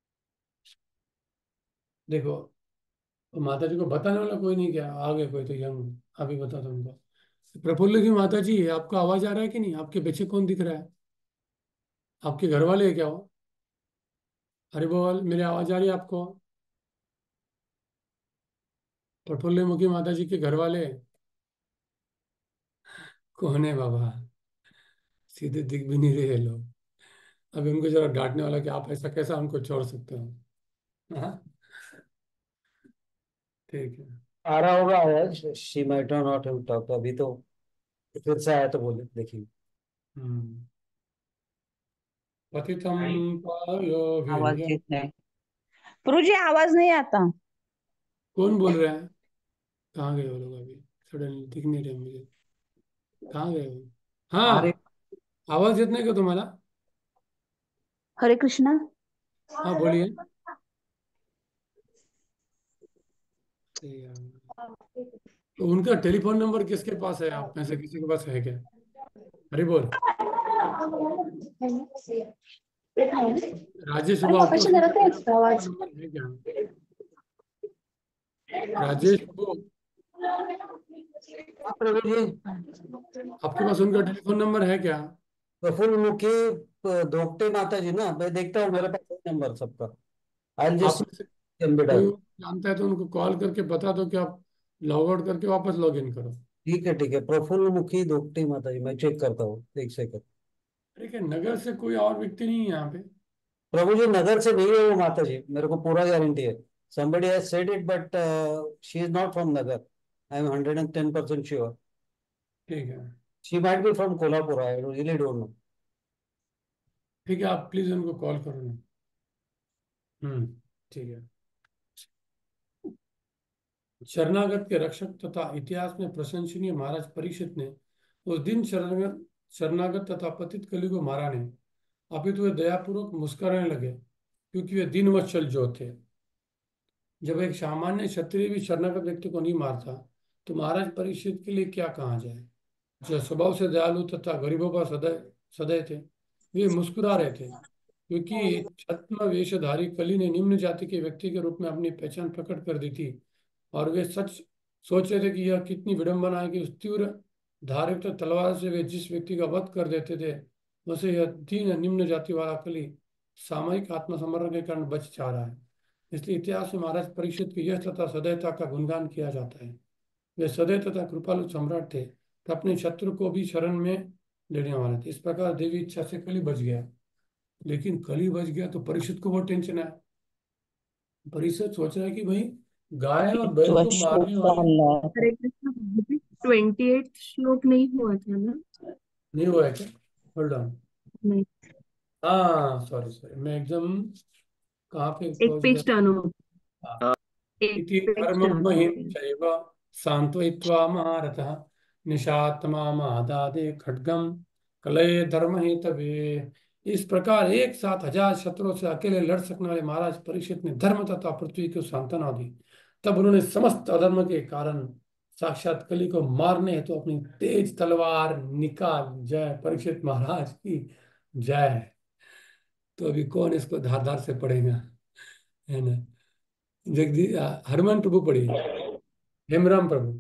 देखो, माता जी को बताने वाला कोई नहीं, क्या आगे कोई तो यंग, अभी बता दो उनको। प्रफुल्ल की माता जी, आपका आवाज आ रहा है कि नहीं? आपके पीछे कौन दिख रहा है? आपके घर वाले है क्या वो? अरे बोल, मेरी आवाज आ रही है आपको? प्रफुल्ल मुखी माता जी के घर वाले कौन है बाबा? सीधे दिख भी नहीं रहे लोग। अभी उनको जरा डांटने वाला कि आप ऐसा कैसा उनको छोड़ सकते हो? हाँ, ठीक है। आ रहा होगा आवाज। She might not have talk अभी तो। फिर से आया तो बोले देखिए। हम्म। पतितम नहीं, आवाज पायोभिर्य। ठीक नहीं। प्रभु जी आवाज नहीं आता। कौन बोल रहा है? कहाँ गए वो लोग अभी? सडनली दिख नहीं रहे मुझे। कहाँ गए वो? अरे हाँ, आवाज इतना क्यों तुम्हारा? हरे कृष्णा। हाँ बोलिए। अरे यार, तो उनका टेलीफोन नंबर किसके पास है? आप में से किसी के पास है क्या? अरे बोल। राजेश बाबू, आपके पास उनका टेलीफोन नंबर है क्या? राजेश बाबू, हाँ, प्रभु जी। आपके पास उनका टेलीफोन नंबर है क्या? प्रफुल्ल मुखी प- दोगटे माता जी ना, मैं देखता हूँ मेरे पास नंबर सबका। आई आप जस्ट में से एम्बेडर। कोई जानता है तो उनको कॉल करके बता दो कि आप लॉग आउट करके वापस लॉग इन करो। ठीक है ठीक है, प्रफुल्ल मुखी दोगटे माता जी, मैं चेक करता हूँ एक सेकंड। ठीक है, नगर से कोई और व्यक्ति नहीं है यहाँ पे? प्रभु जी नगर से नहीं है वो माता जी, मेरे को पूरा गारंटी है। somebody has said it but uh, she is not from nagar. I am one hundred ten percent sure. ठीक है, She might be from kolhapur, I really don't know. ठीक है, आप प्लीज उनको कॉल करो ना। हम्म, ठीक है। शरणागत के रक्षक तथा इतिहास में प्रशंसनीय महाराज परीक्षित ने उस दिन शरणागत शरणागत तथा पतित कलि को मारा नहीं, अपितु वे दयापूर्वक मुस्कुराने लगे, क्योंकि वे दीनवत्सल जो थे। जब एक सामान्य क्षत्रिय भी शरणागत व्यक्ति को नहीं मारता, तो महाराज परीक्षित के लिए क्या कहा जाए, जो स्वभाव से दयालु तथा गरीबों पर सदैव सदैव थे। वे मुस्कुरा रहे थे, क्योंकि छद्म वेशधारी कली ने निम्न जाति के व्यक्ति के रूप में अपनी पहचान प्रकट कर दी थी। और वे सच सोच रहे थे कि यह कितनी विडंबना है कि उस तीव्र धारयुक्त तलवार से वे जिस व्यक्ति का वध कर देते थे, उसे यह दीन निम्न जाति वाला कली सामयिक आत्मसमरण के कारण बच जा रहा है। इसलिए इतिहास में महाराज परीक्षित की यश तथा सदैवता का गुणगान किया जाता है। वे सदैव तथा कृपालु सम्राट थे, तो अपने शत्रु को भी शरण में लेने वाले थे। इस प्रकार देवी इच्छा से कली बच गया। लेकिन कली बच गया तो परीक्षित को बहुत टेंशन है। परीक्षित सोच रहा है कि भाई, गाय और बैल जो को श्लोक मारने का वाले अल्लाह। हरे कृष्ण। ट्वेंटी एट श्लोक नहीं हुआ था ना? नहीं हुआ है क्या? Hold on. नहीं, हाँ सॉरी सॉरी, मैं एकदम कहाँ पे एक पहुंच गया? पेज टर्न हो। हाँ। हाँ। एक इति पेज टर्न हो धर्ममहिं गया। चैव सान्त्वयित्वा महारथः निशातमादादे खड्गम कलये धर्म हेतवे। इस प्रकार एक साथ हजार शत्रुओं से अकेले लड़ सकने वाले महाराज परीक्षित ने धर्म तथा पृथ्वी को सांत्वना दी। तब उन्होंने समस्त अधर्म के कारण साक्षात कली को मारने है तो अपनी तेज तलवार निकाल, जय परीक्षित महाराज की जय। तो अभी कौन इसको धार धार से पढ़ेगा, है ना। जगदीश हरमन प्रभु पढ़िए, हेमराम प्रभु।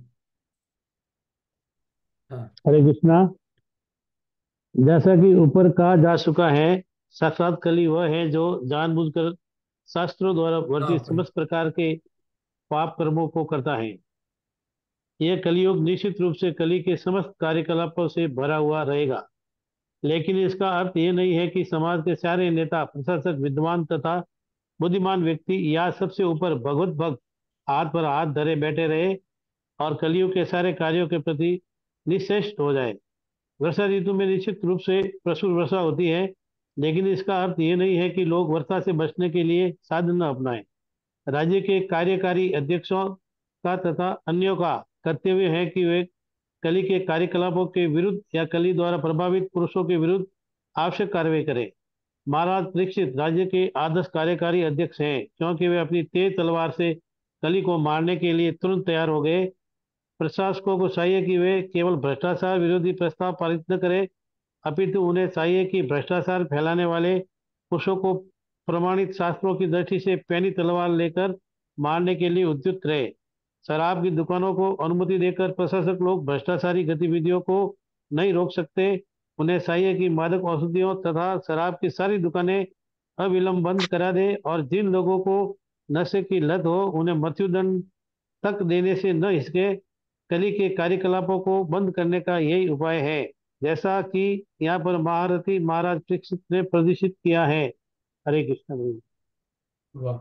हाँ हरे कृष्णा। जैसा कि ऊपर कहा जा चुका है, साक्षात कली वह है जो जानबूझकर शास्त्रों द्वारा हाँ वर्जित पढ़िए। समस्त प्रकार के पाप कर्मों को करता है। यह कलियुग निश्चित रूप से कली के समस्त कार्यकलापों से भरा हुआ रहेगा, लेकिन इसका अर्थ ये नहीं है कि समाज के सारे नेता, प्रशासक, विद्वान तथा बुद्धिमान व्यक्ति या सबसे ऊपर भगवत भक्त हाथ पर हाथ धरे बैठे रहे और कलियुग के सारे कार्यों के प्रति निश्चेष्ट हो जाए। वर्षा ऋतु में निश्चित रूप से प्रचुर वर्षा होती है, लेकिन इसका अर्थ ये नहीं है कि लोग वर्षा से बचने के लिए साधन न अपनाएं। राज्य के कार्यकारी अध्यक्षों का तथा अन्यों का कर्तव्य है कि वे कली के कार्यकलापों के विरुद्ध या कली द्वारा प्रभावित पुरुषों के विरुद्ध आवश्यक कार्रवाई करें। महाराज परीक्षित राज्य के आदर्श कार्यकारी अध्यक्ष हैं, क्योंकि वे अपनी तेज तलवार से कली को मारने के लिए तुरंत तैयार हो गए। प्रशासकों को चाहिए कि वे केवल भ्रष्टाचार विरोधी प्रस्ताव पारित न करें, अपितु उन्हें चाहिए कि भ्रष्टाचार फैलाने वाले पुरुषों को प्रमाणित शास्त्रों की दृष्टि से पैनी तलवार लेकर मारने के लिए उद्युक्त रहे। शराब की दुकानों को अनुमति देकर प्रशासक लोग भ्रष्टाचारी गतिविधियों को नहीं रोक सकते। उन्हें चाहिए कि मादक औषधियों तथा शराब की सारी दुकानें अविलंब बंद करा दे और जिन लोगों को नशे की लत हो उन्हें मृत्युदंड तक देने से न हिचके। कली के कार्यकलापों को बंद करने का यही उपाय है, जैसा कि यहाँ पर महारथी महाराज परीक्षित ने प्रदर्शित किया है। हरे कृष्ण गुरु। वाह।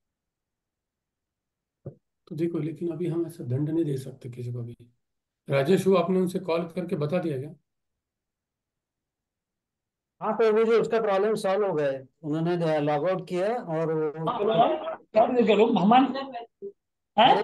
तो देखो, लेकिन अभी हम ऐसा दंड नहीं दे सकते किसी को भी। राजेश, वो आपने उनसे कॉल करके बता दिया क्या? हाँ प्रभु जी, उसका प्रॉब्लम सॉल्व हो गया है। उन्होंने लॉग आउट किया और वो हरे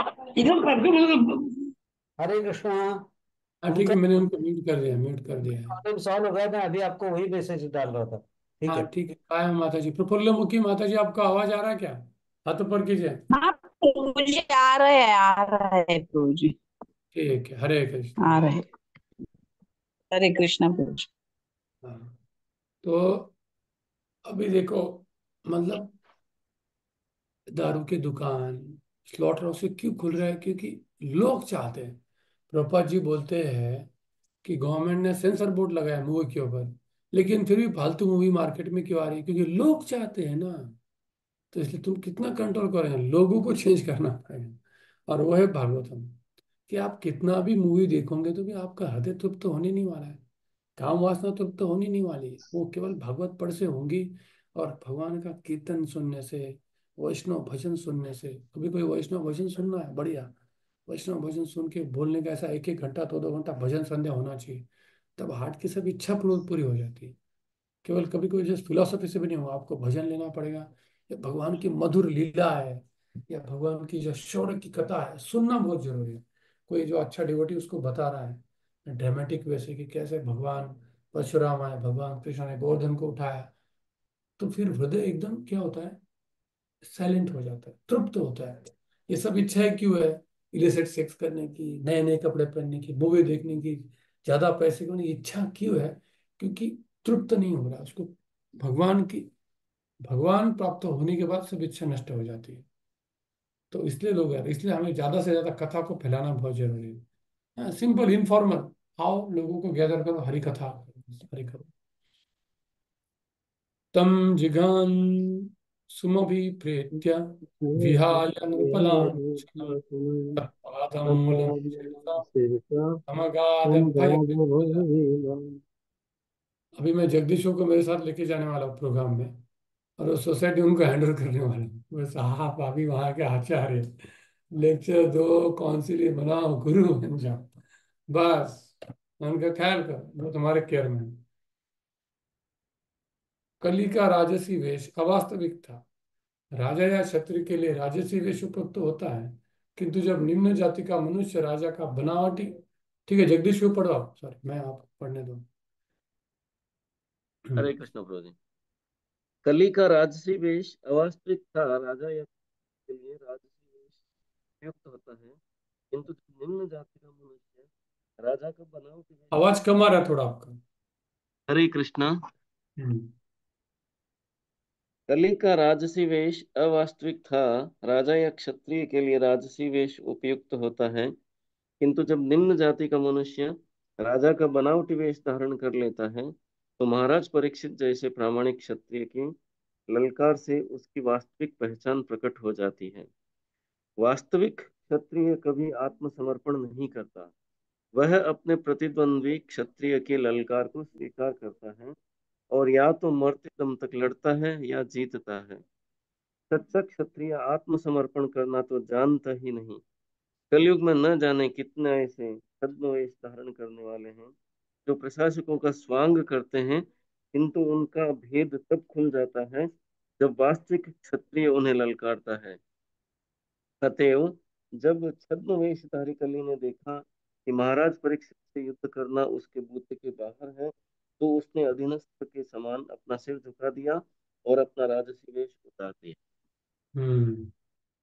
हरे कृष्णा। हाँ ठीक उनका है, मैंने उनको म्यूट कर दिया, म्यूट कर दिया है। प्रॉब्लम सॉल्व हो गया था, अभी आपको वही मैसेज डाल रहा था। ठीक हाँ है। ठीक है। काय है माता जी, प्रफुल्ल मुखी माता जी, आपका आवाज आ रहा है क्या? हाथ ऊपर कीजिए। हाँ प्रभु जी, आ रहे हैं आ रहा है प्रभु जी, ठीक है, हरे कृष्ण। आ रहे हैं। हरे कृष्णा प्रभु जी। हाँ, तो अभी देखो, मतलब दारू की दुकान, स्लॉटर हाउस क्यों खुल रहा है? क्योंकि लोग चाहते हैं। प्रभुपाद जी बोलते हैं कि गवर्नमेंट ने सेंसर बोर्ड लगाया है मूवी के ऊपर, लेकिन फिर भी फालतू मूवी मार्केट में क्यों आ रही है? क्योंकि लोग चाहते हैं ना। तो इसलिए तुम कितना कंट्रोल करेंगे, लोगों को चेंज करना पड़ेगा। और वो है भागवतम, कि आप कितना भी मूवी देखोगे तो भी आपका हृदय तृप्त तो होने नहीं वाला है, काम वासना तृप्त तो होनी नहीं वाली है। वो केवल भगवत पढ़ से होंगी, और भगवान का कीर्तन सुनने से, वैष्णव भजन सुनने से। कभी कोई वैष्णव भजन सुनना है, बढ़िया। वैष्णव भजन सुन के बोलने का ऐसा एक एक घंटा दो दो घंटा भजन संध्या होना चाहिए, तब हार्ट की सब इच्छा पूरी पूरी हो जाती है। केवल कभी कोई जैसे फिलोसफी से भी नहीं होगा, आपको भजन लेना पड़ेगा, या भगवान की मधुर लीला है, या भगवान की जो शौर्य की कथा है, सुनना बहुत जरूरी है। कोई जो अच्छा डिवोटी उसको बता रहा है ड्रामेटिक वे से कि कैसे भगवान परशुराम आए, भगवान कृष्ण ने गोवर्धन को उठाया, तो फिर हृदय एकदम क्या होता है, साइलेंट हो जाता है, तृप्त होता है। ये सब इच्छाएं क्यों है? इलिसिट सेक्स करने की, नए नए कपड़े पहनने की, मूवी देखने की, ज्यादा पैसे कमाने की इच्छा क्यों है? क्योंकि तृप्त नहीं हो रहा उसको भगवान की। भगवान प्राप्त होने के बाद सब इच्छा नष्ट हो जाती है। तो इसलिए लोग यार, इसलिए हमें ज्यादा से ज्यादा कथा को फैलाना बहुत जरूरी है। सिंपल इनफॉर्मल, आओ लोगों को गैदर करो, हरि कथा हरि करो। तम जिघान सुमभिप्रेत्य विहाय नृपलाञ्छनं तत्पादमूलं शिरसा समगादभय। अभी मैं जगदीशों को मेरे साथ लेके जाने वाला हूँ प्रोग्राम में, और वो सोसाइटी उनको हैंडल करने वाला हूँ। बस आप अभी वहाँ के आचार्य, लेक्चर दो, काउंसिल बनाओ, गुरु बन जाओ, बस उनका ख्याल करो, वो तुम्हारे केयर में है। कली का राजसी वेश अवास्तविक था। राजा या क्षत्रिय के लिए राजसी वेश उपयुक्त होता है, किंतु जब निम्न जाति का मनुष्य राजा का बनावटी। ठीक है, जगदीश को पढ़ो, सॉरी मैं आप पढ़ने दो। हरे कृष्ण प्रभु जी। कली का राजसी वेश अवास्तविक था, राजा या के लिए राजसी वेश उपयुक्त होता है, किंतु निम्न जाति का मनुष्य राजा का बनावटी वेश। आवाज कम आ रहा है थोड़ा आपका। हरे कृष्णा। हम्म कली का राजसी वेश अवास्तविक था। राजा या क्षत्रिय के लिए राजसी वेश उपयुक्त होता है, किंतु जब निम्न जाति का मनुष्य राजा का बनावटी वेश धारण कर लेता है तो महाराज परीक्षित जैसे प्रामाणिक क्षत्रिय की ललकार से उसकी वास्तविक पहचान प्रकट हो जाती है। वास्तविक क्षत्रिय कभी आत्मसमर्पण नहीं करता। वह अपने प्रतिद्वंद्वी क्षत्रिय की ललकार को स्वीकार करता है और या तो मरते दम तक लड़ता है या जीतता है। सच्चा क्षत्रिय आत्मसमर्पण करना तो जानता ही नहीं। कलयुग में न जाने कितने ऐसे छद्मवेश धारण करने वाले हैं जो प्रशासकों का स्वांग करते हैं, किंतु उनका भेद तब खुल जाता है जब वास्तविक क्षत्रिय उन्हें ललकारता है। अतएव जब छद्मवेश धारी कली ने देखा कि महाराज परीक्षित से युद्ध करना उसके बूते के बाहर है, तो उसने अधीनस्थ के समान अपना सिर झुका दिया और अपना राजसी वेश उतार दिया। हम्म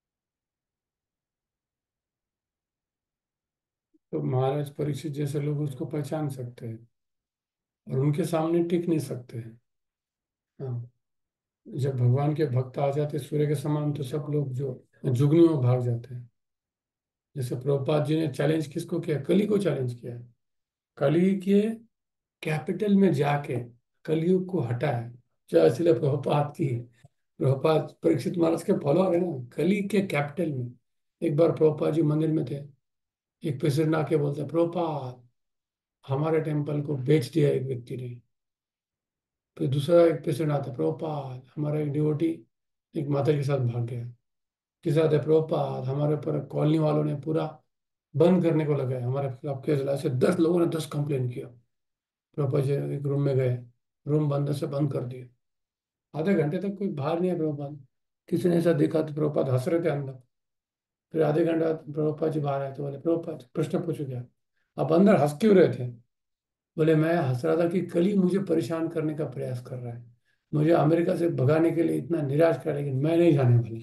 तो महाराज परीक्षित जैसे लोग उसको पहचान सकते हैं और उनके सामने टिक नहीं सकते हैं। हाँ, जब भगवान के भक्त आ जाते सूर्य के समान तो सब लोग जो जुगनू में भाग जाते हैं। जैसे प्रभुपाद जी ने चैलेंज किसको किया? कली को चैलेंज किया है। कली के कैपिटल में जाके कलयुग को हटाया। जो इसलिए प्रभुपाद की प्रभुपाद परीक्षित महाराज के फॉलोअर है ना, कली के कैपिटल में। एक बार प्रभुपाद जी मंदिर में थे, एक पेशेंट आके बोलते हैं, प्रभुपाद हमारे टेम्पल को बेच दिया एक व्यक्ति ने। फिर दूसरा एक पेशेंट आता है, प्रभुपाद हमारा एक डिवोटी एक माता के साथ भाग गया। किस आते प्रभुपाद हमारे ऊपर कॉलोनी वालों ने पूरा बंद करने को लगा है, हमारे खिलाफ केस लाया। ऐसे दस लोगों ने दस कंप्लेन किया। प्रभुपाद जी एक रूम में गए, रूम बंद से बंद कर दिया। आधे घंटे तक कोई बाहर नहीं है प्रभुपाद। किसी ने ऐसा देखा तो प्रभुपाद हंस रहे थे अंदर। फिर आधे घंटे बाद प्रभुपाद जी बाहर आए तो बोले, प्रभुपाद प्रश्न पूछो क्या? आप अंदर हंस क्यों रहे थे? बोले मैं हंस रहा था कि कल ही मुझे परेशान करने का प्रयास कर रहा है, मुझे अमेरिका से भगाने के लिए इतना निराश कर, लेकिन मैं नहीं जाने वाला।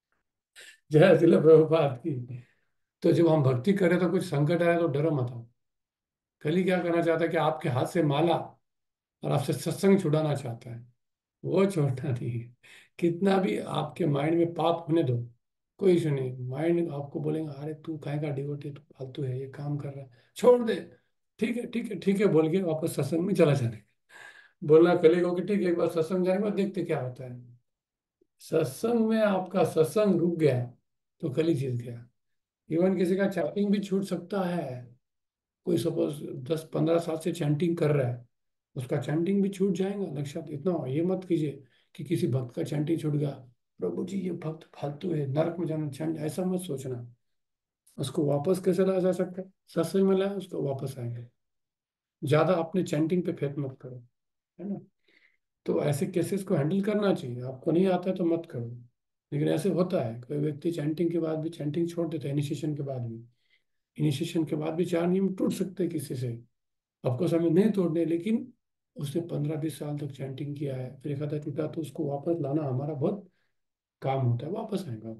जय श्रील प्रभुपाद की। तो जब हम भक्ति करें तो कुछ संकट आए तो डरो मत आओ। कल ही क्या करना चाहता है कि आपके हाथ से माला और आपसे सत्संग छुड़ाना चाहता है। वो छोड़ना नहीं है। कितना भी आपके माइंड में पाप होने दो, कोई इशू नहीं। माइंड आपको बोलेंगे अरे तू काहे का डिवोटी, तू फालतू है, ये काम कर रहा है, छोड़ दे। ठीक है ठीक है ठीक है बोल के वापस सत्संग में चला जाने का। बोलना कलेगा कि ठीक है एक बार सत्संग जाने के बाद देखते क्या होता है। सत्संग में आपका सत्संग रुक गया तो कल ही जीत गया। इवन किसी का चैंटिंग भी छूट सकता है। कोई सपोज दस पंद्रह साल से चैंटिंग कर रहा है, उसका चैंटिंग भी छूट जाएगा। लक्षात इतना ये मत कीजिए कि किसी भक्त का चैंटिंग छूट गया, प्रभु जी ये भक्त फालतू है, नरक में जाना चैंट, ऐसा मत सोचना। उसको वापस कैसे लाया जा सकता है? सत्संग में लाया उसको वापस आएंगे। ज्यादा अपने चैंटिंग पे फेथ मत करो, है ना। तो ऐसे केसेस को हैंडल करना चाहिए। आपको नहीं आता है तो मत करो। लेकिन ऐसे होता है कोई व्यक्ति चैंटिंग के बाद भी चैंटिंग छोड़ देता है, इनिशिएशन के बाद भी। इनिशिएशन के बाद भी चार नियम टूट सकते हैं किसी से। आपको समय नहीं तोड़ने, लेकिन उसने पंद्रह बीस साल तक चैंटिंग किया है, फिर एक आधा टूटा तो उसको वापस लाना हमारा बहुत काम होता है। वापस आएगा,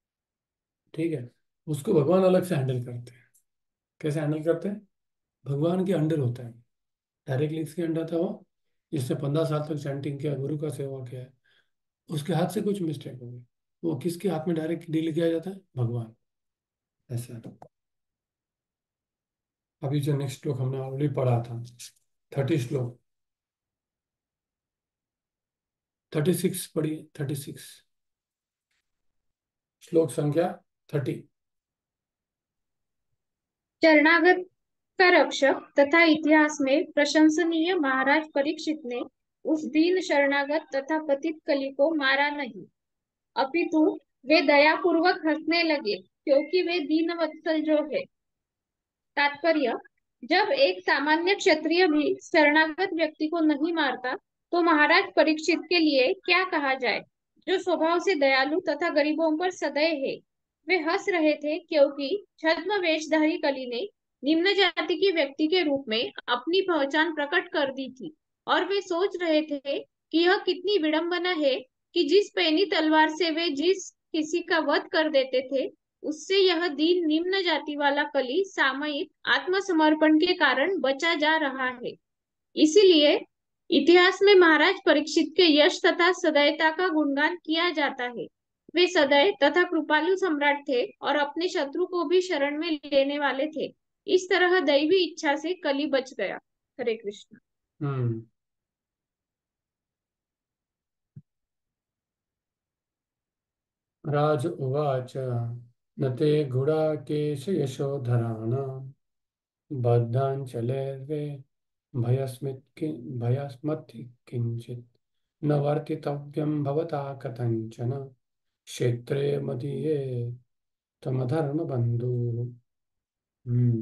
ठीक है। उसको भगवान अलग से हैंडल करते हैं। कैसे हैंडल करते हैं? भगवान के अंडर होता है, डायरेक्टली इसके अंडर था वो। जिसने पंद्रह साल तक चैंटिंग किया, गुरु का सेवा किया है, उसके हाथ से कुछ मिस्टेक हो गई, वो किसके हाथ में डायरेक्ट डील किया जाता है? भगवान। ऐसा है। अभी जो नेक्स्ट श्लोक हमने ऑलरेडी पढ़ा था, थर्टी श्लोक थर्टी सिक्स पढ़िए। थर्टी सिक्स श्लोक संख्या थर्टी। शरणागत का रक्षक तथा इतिहास में प्रशंसनीय महाराज परीक्षित ने उस दीन शरणागत तथा पतित कली को मारा नहीं, अपितु वे दयापूर्वक हंसने लगे क्योंकि वे दीन वत्सल जो है। तात्पर्य, जब एक सामान्य क्षत्रिय भी शरणागत व्यक्ति को नहीं मारता तो महाराज परीक्षित के लिए क्या कहा जाए, जो स्वभाव से दयालु तथा गरीबों पर सदैव है। वे हंस रहे थे क्योंकि छद्म वेशधारी कली ने निम्न जाति की व्यक्ति के रूप में अपनी पहचान प्रकट कर दी थी, और वे सोच रहे थे कि यह कितनी विडंबना है कि जिस पैनी तलवार से वे जिस किसी का वध कर देते थे उससे यह दीन निम्न जाति वाला कली सामयिक आत्मसमर्पण के कारण बचा जा रहा है। इसीलिए इतिहास में महाराज परीक्षित के यश तथा सदैवता का गुणगान किया जाता है। वे सदैव तथा कृपालु सम्राट थे और अपने शत्रु को भी शरण में लेने वाले थे। इस तरह दैवी इच्छा से कली बच गया। हरे कृष्ण। हम्म राज उवाच न ते गुडाकेश यशोधराणाम् बद्धाञ्चलेर्वे भयस्मित् भयस्मत् किञ्चित् न वर्तितव्यं भवता कथञ्चन क्षेत्रे मदीये तमधर्मबन्धुः। हम्म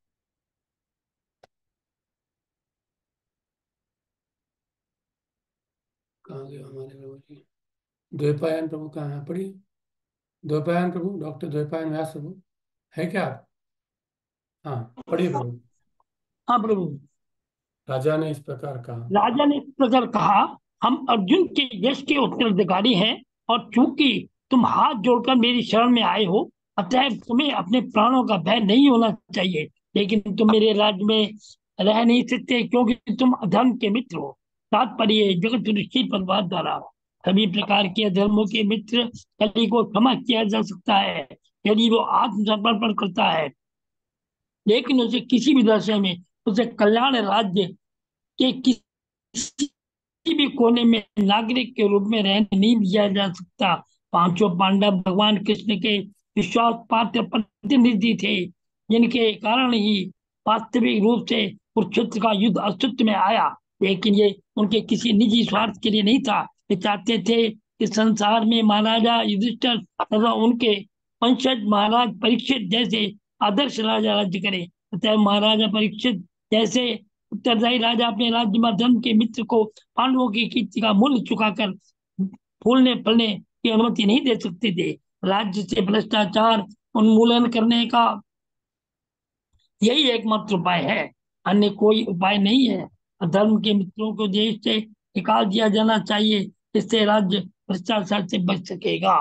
कहाँ गए हमारे प्रभु जी? द्वैपायन प्रभु कहाँ है? पढ़िए। द्वैपायन प्रभु, डॉक्टर द्वैपायन व्यास प्रभु है क्या आप? हाँ पढ़िए प्रभु। हाँ प्रभु। राजा ने इस प्रकार कहा। राजा ने इस प्रकार कहा, हम अर्जुन के यश के उत्तराधिकारी हैं और चूंकि तुम हाथ जोड़कर मेरी शरण में आए हो, अतः तुम्हें अपने प्राणों का भय नहीं होना चाहिए। लेकिन तुम मेरे राज्य में रह नहीं सकते क्योंकि तुम अधर्म के मित्र हो। तात्पर्य जगत ऋषि परिवार द्वारा सभी प्रकार के अधर्मों के मित्र कली को क्षमा किया जा सकता है यदि वो आत्मसमर्पण करता है, लेकिन उसे किसी भी दशा में उसे कल्याण राज्य के किसी भी कोने में नागरिक के रूप में रहने नहीं दिया जा सकता। पांचों पांडव भगवान कृष्ण के विश्वास पात्र प्रतिनिधि थे, जिनके कारण ही वास्तविक रूप से कुरुक्षेत्र का युद्ध अस्तित्व में आया। लेकिन ये उनके किसी निजी स्वार्थ के लिए नहीं था। वे चाहते थे कि संसार में महाराजा युधिष्ठिर तथा उनके वंशज महाराज परीक्षित जैसे आदर्श राजा राज्य करे। अतः महाराजा परीक्षित जैसे उत्तरदायी राजा अपने राज्य में धर्म के मित्र को पांडवों की कीर्ति का मूल्य चुकाकर फूलने फलने की अनुमति नहीं दे सकते थे। राज्य से भ्रष्टाचार उन्मूलन करने का यही एकमात्र उपाय है, अन्य कोई उपाय नहीं है। धर्म के मित्रों को देश से निकाल दिया जाना चाहिए, इससे राज्य भ्रष्टाचार से बच सकेगा।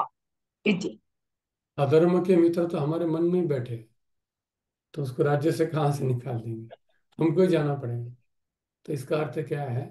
अधर्म के मित्र तो हमारे मन में बैठे, तो उसको राज्य से कहाँ से निकाल देंगे? हमको ही जाना पड़ेगा। तो इसका अर्थ क्या है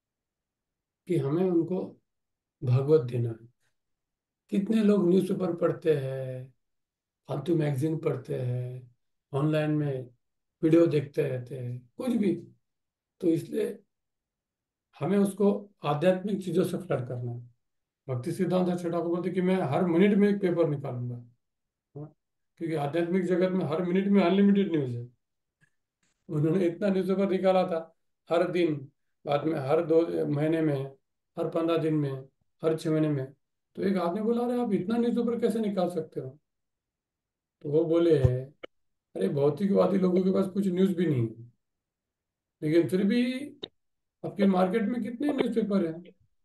कि हमें उनको भागवत देना है। कितने लोग न्यूज़पेपर पढ़ते हैं, फालतू मैगजीन पढ़ते हैं, ऑनलाइन में वीडियो देखते रहते हैं, कुछ भी। तो इसलिए हमें उसको आध्यात्मिक चीजों से फ्लड करना है। भक्ति सिद्धांत अच्छे ठाकुर बोलते कि मैं हर मिनट में एक पेपर निकालूंगा, हाँ? क्योंकि आध्यात्मिक जगत में हर मिनट में अनलिमिटेड न्यूज है। उन्होंने इतना न्यूज़पेपर निकाला था हर दिन, बाद में हर दो महीने में, हर पंद्रह दिन में, हर छह महीने में। तो एक आदमी बोला, अरे आप इतना न्यूज़पेपर कैसे निकाल सकते हो? तो वो बोले, अरे भौतिकवादी लोगों के पास कुछ न्यूज़ भी नहीं है, लेकिन फिर भी आपके मार्केट में कितने न्यूज़पेपर हैं,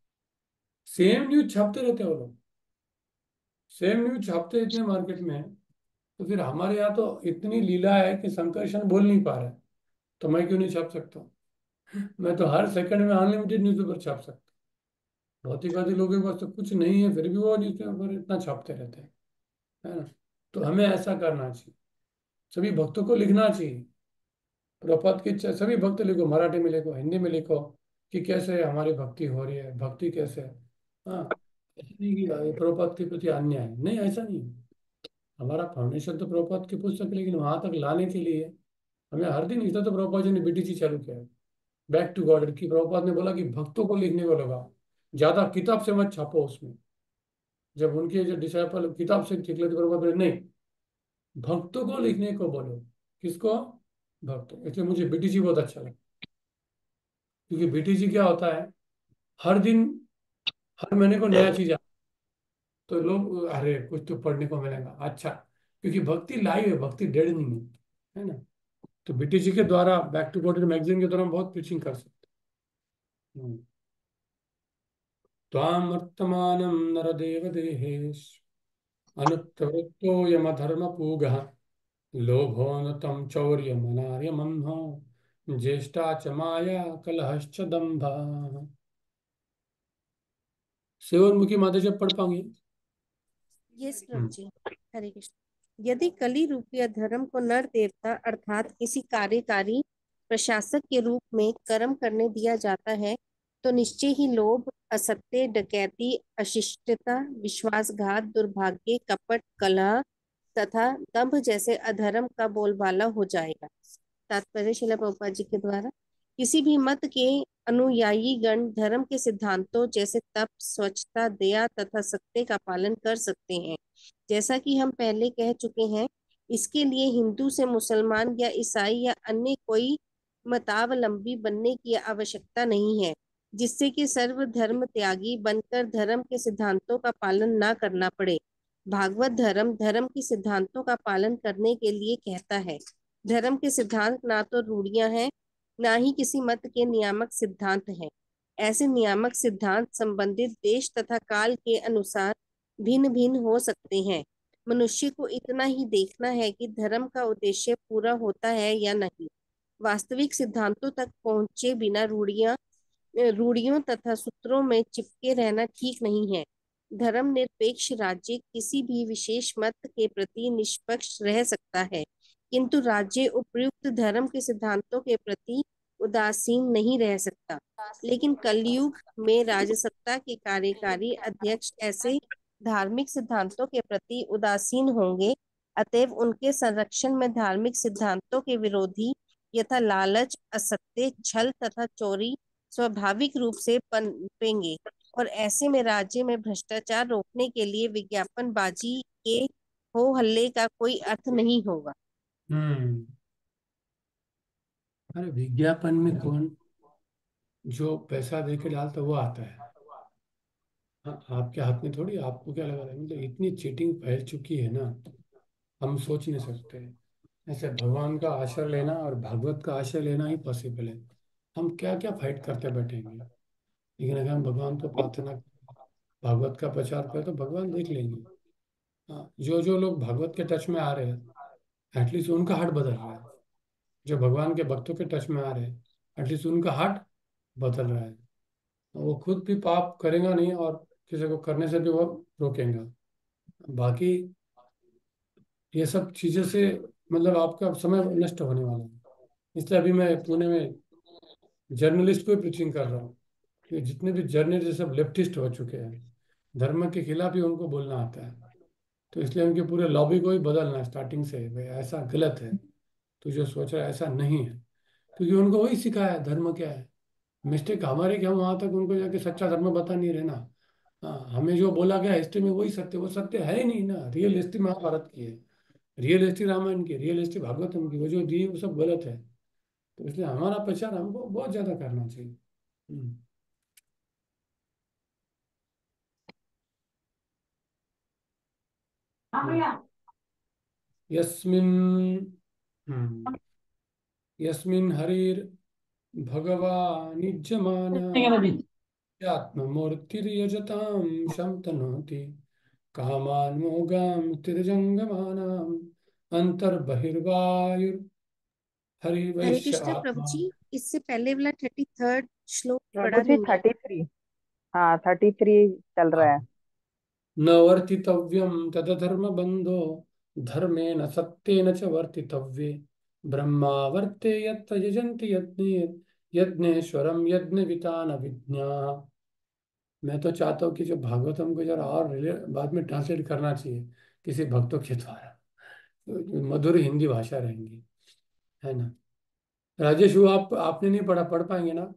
सेम न्यूज छापते रहते हैं वो लोग, सेम न्यूज छापते इतने मार्केट में है। तो फिर हमारे यहाँ तो इतनी लीला है कि शंकरशन बोल नहीं पा रहा है, तो मैं क्यों नहीं छाप सकता हूँ? मैं तो हर सेकंड में अनलिमिटेड न्यूज़पेपर छाप सकता हूँ। भौतिकवादी लोगों के पास तो कुछ नहीं है, फिर भी वो न्यूज़पेपर इतना छापते रहते हैं, है ना? तो हमें ऐसा करना चाहिए, सभी भक्तों को लिखना चाहिए। प्रभुपाद की इच्छा, सभी भक्त लिखो, मराठी में लिखो, हिंदी में लिखो कि कैसे हमारी भक्ति हो रही है, भक्ति कैसे है। हाँ, ऐसा नहीं कि प्रभुपाद के प्रति अन्याय है, नहीं, ऐसा नहीं है। हमारा फाउंडेशन तो प्रभुपाद की पुस्तक, लेकिन वहां तक लाने के लिए हमें हर दिन, इसलिए तो प्रभुपाद जी ने बीटीसी चालू किया है, बैक टू गॉड की। प्रभुपाद ने बोला कि भक्तों को लिखने को लगाओ, ज्यादा किताब से मत छापो उसमें। जब उनके जो डिसाइपल किताब से निकले थे, प्रभुपाद बोले नहीं, भक्तों को लिखने को बोलो। किसको? भक्तों। इसलिए मुझे बीटीसी बहुत अच्छा लगा, क्योंकि बीटीसी क्या होता है, हर दिन, हर महीने को नया चीज आता है। तो लोग, अरे कुछ तो पढ़ने को मिलेगा, अच्छा, क्योंकि भक्ति लाइव है, भक्ति डेड नहीं है, है ना? तो बीटीसी के द्वारा, बैक टू गॉड मैगजीन के द्वारा हम बहुत प्रीचिंग कर सकते हैं। त्वां वर्तमानं नरदेव देहेश अनुत्तवृत्तो यमधर्मपूगः लोभो न तं चौर्यमनार्यमह्नो ज्येष्ठा च माया कलहश्च दम्भः। सेवन मुखी माता जब पढ़ पाऊंगी। यस प्रभु जी। हरे कृष्ण। यदि कली रूपी धर्म को नर देवता अर्थात किसी कार्यकारी प्रशासक के रूप में कर्म करने दिया जाता है तो निश्चय ही लोभ, असत्य, डकैती, अशिष्टता, विश्वासघात, दुर्भाग्य, कपट, कलह तथा दंभ जैसे अधर्म का बोलबाला हो जाएगा। तात्पर्य श्रील प्रभुपाद जी के द्वारा किसी भी मत के अनुयायी गण धर्म के सिद्धांतों जैसे तप, स्वच्छता, दया तथा सत्य का पालन कर सकते हैं। जैसा कि हम पहले कह चुके हैं, इसके लिए हिंदू से मुसलमान या ईसाई या अन्य कोई मतावलंबी बनने की आवश्यकता नहीं है, जिससे कि सर्व धर्म त्यागी बनकर धर्म के सिद्धांतों का पालन ना करना पड़े। भागवत धर्म धर्म के सिद्धांतों का पालन करने के लिए कहता है। धर्म के सिद्धांत ना तो रूढ़ियां हैं, ना ही किसी मत के नियामक सिद्धांत हैं। ऐसे नियामक सिद्धांत संबंधित देश तथा काल के अनुसार भिन्न भिन्न हो सकते हैं। मनुष्य को इतना ही देखना है कि धर्म का उद्देश्य पूरा होता है या नहीं। वास्तविक सिद्धांतों तक पहुंचे बिना रूढ़ियां रूढ़ियों तथा सूत्रों में चिपके रहना ठीक नहीं है। धर्म निरपेक्ष राज्य किसी भी विशेष मत के प्रति निष्पक्ष रह सकता है, किंतु राज्य उपयुक्त धर्म के सिद्धांतों के प्रति उदासीन नहीं रह सकता। लेकिन कलयुग में राजसत्ता के कार्यकारी अध्यक्ष ऐसे धार्मिक सिद्धांतों के प्रति उदासीन होंगे, अतएव उनके संरक्षण में धार्मिक सिद्धांतों के विरोधी यथा लालच, असत्य, छल तथा चोरी स्वाभाविक रूप से पनपेंगे और ऐसे में राज्य में भ्रष्टाचार रोकने के लिए विज्ञापनबाजी के हो हल्ले का कोई अर्थ नहीं होगा। हम्म अरे विज्ञापन में कौन जो पैसा दे के डालता वो आता है। हाँ, आपके हाथ में थोड़ी, आपको क्या लगा रहा है? मतलब इतनी चीटिंग फैल चुकी है ना, हम सोच नहीं सकते। ऐसे भगवान का आश्रय लेना और भागवत का आश्रय लेना ही पॉसिबल है। हम क्या क्या फाइट करते बैठेंगे, लेकिन अगर हम भगवान को प्रार्थना भागवत का प्रचार करें तो भगवान देख लेंगे। हाँ, जो जो लोग भागवत के टच में आ रहे हैं एटलीस्ट उनका हार्ट बदल रहा है। जो भगवान के भक्तों के टच में आ रहे हैं एटलीस्ट उनका हार्ट बदल रहा है। वो खुद भी पाप करेगा नहीं और किसी को करने से भी वो रोकेगा। बाकी ये सब चीज़ों से मतलब आपका समय नष्ट होने वाला है। इसलिए अभी मैं पुणे में जर्नलिस्ट को प्रीचिंग कर रहा हूँ कि जितने भी जर्नलिस्ट सब लेफ्टिस्ट हो चुके हैं, धर्म के खिलाफ ही उनको बोलना आता है। तो इसलिए उनके पूरे लॉबी को ही बदलना है स्टार्टिंग से। भाई ऐसा गलत है, तो जो सोच रहा है ऐसा नहीं है, क्योंकि उनको वही सिखाया है धर्म क्या है। मिस्टेक हमारे कि हम वहां तक उनको जाके सच्चा धर्म बता नहीं रहे ना। हाँ, हमें जो बोला गया हिस्ट्री में वही सत्य, वो सत्य है ही नहीं ना। रियल हिस्ट्री महाभारत की है, रियल हिस्ट्री रामायण की, रियल हिस्ट्री भागवतम की, वो जो दी वो सब गलत है। तो इसलिए हमारा प्रचार हमको बहुत ज्यादा करना चाहिए। हम्म। यस्मिन् हम्म, यस्मिन् हरिर भगवानिज्यमाना आत्ममूर्तिर्यजतां शमतनोति कामान् मोगान् तिर्जङ्गमानाम् अंतर्बहिर्वायुर् हरे हरिवैश्य कृष्ण प्रभु आत्मा। जी, इससे पहले वाला थर्टी थर्ड श्लोक प्रभु पढ़ा जी नहीं। थर्टी थ्री हाँ थर्टी थ्री चल रहा है। न वर्तितव्यं तदधर्मबन्धो धर्मेण सत्येन च वर्तितव्ये ब्रह्मावर्ते यत्र यजन्ति यज्ञे यज्ञेश्वरं यज्ञविता न विज्ञाः। मैं तो चाहता हूँ कि जो भागवतम को जरा और रिले- बाद में ट्रांसलेट करना चाहिए किसी भक्तों के द्वारा, तो मधुर हिंदी भाषा रहेंगी, है ना। राजेश, वो आप आपने नहीं पढ़ा, पढ़ पाएंगे ना?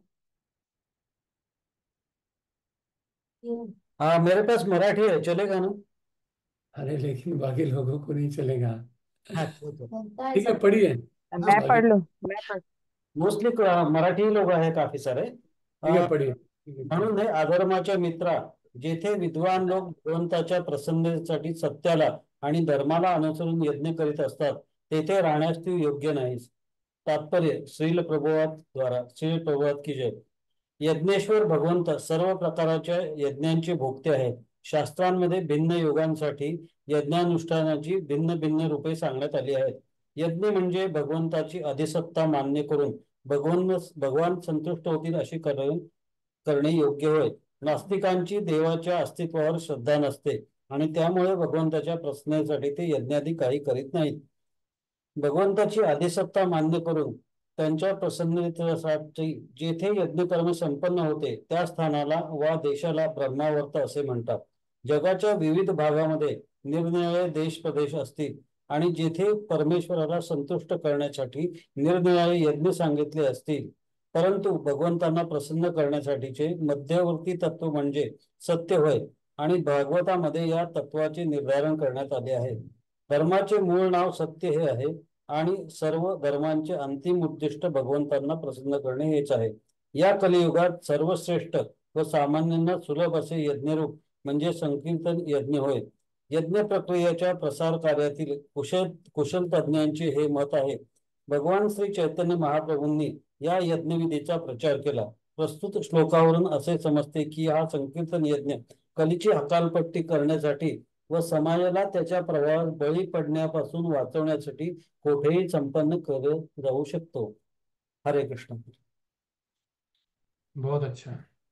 हाँ, मेरे पास मराठी है, चलेगा ना? अरे लेकिन बाकी लोगों को नहीं चलेगा। हाँ, ठीक है। ठीक है, पढ़िए। हाँ, मैं बाकी पढ़ लूँ मैं पढ़ मोस्टली मराठी लोक आहे काफी सारे. ठीक है, अं, पढ़िए। ठीक है, पढ़िए। म्हणून हे अधर्माच्या मित्रा, जेथे विद्वान लोक भगवंताच्या प्रसन्नतेसाठी सत्याला आणि धर्माला अनुसरून यज्ञ करीत असतात, तेथे राहण्यास तू योग्य नाहीस. तात्पर्य श्रील प्रभुपाद द्वारा. श्रील प्रभुपाद की जय. यज्ञेश्वर भगवंत सर्व प्रकारच्या यज्ञांचे भोक्ते आहेत. शास्त्रांमध्ये भिन्न योगांसाठी यज्ञानुष्ठानाची भिन्न भिन्न रूपे सांगण्यात आली आहेत. यज्ञ म्हणजे भगवंताची अधिसत्ता मान्य करून भगवान भगवान संतुष्ट होतील अशी करणे करणे योग्य होय. नास्तिकांची देवाच्या अस्तित्वावर श्रद्धा नसते. आणि त्यामुळे भगवंताच्या प्रसन्नतेसाठी ते यज्ञादी काही करीत नाहीत. भगवंताची आदिसत्ता मान्य करून त्यांच्या प्रसन्नतेसाठी जेथे यज्ञकर्म संपन्न होते त्या स्थानाला वा देशाला ब्रह्मावर्त असे म्हणतात. जगाच्या विविध भागामध्ये निरनिराळे देश प्रदेश असतील आणि जेथे परमेश्वराला संतुष्ट करण्यासाठी निरनिराळे यज्ञ सांगितले असतील, परंतु भगवंतांना प्रसन्न करण्यासाठीचे मध्यवर्ती तत्व म्हणजे सत्य होय आणि भागवतामध्ये या तत्वाचे निर्धारण करण्यात आले आहे. धर्माचे मूळ नाव सत्य हे आहे आणि सर्व धर्मांचे अंतिम उद्दिष्ट भगवंतांना प्रसन्न करणे हेच आहे. या कलियुगात सर्वश्रेष्ठ व सामान्यांना सुलभ असे यज्ञरूप म्हणजे संकीर्तन यज्ञ होय. यज्ञ प्रक्रियेच्या प्रसार कार्यातील कुशल कुशल तज्ञांचे हे मत आहे. भगवान श्री चैतन्य महाप्रभूंनी या यज्ञविधीचा प्रचार केला. प्रस्तुत श्लोकावरून असे समजते की हा संकीर्तन यज्ञ कलीची हकालपट्टी करण्यासाठी व समाजाला त्याच्या प्रभावात बळी पडण्यापासून वाचवण्यासाठी कोठेही संपन्न केले जाऊ शकतो. हरे कृष्ण. बहुत अच्छा.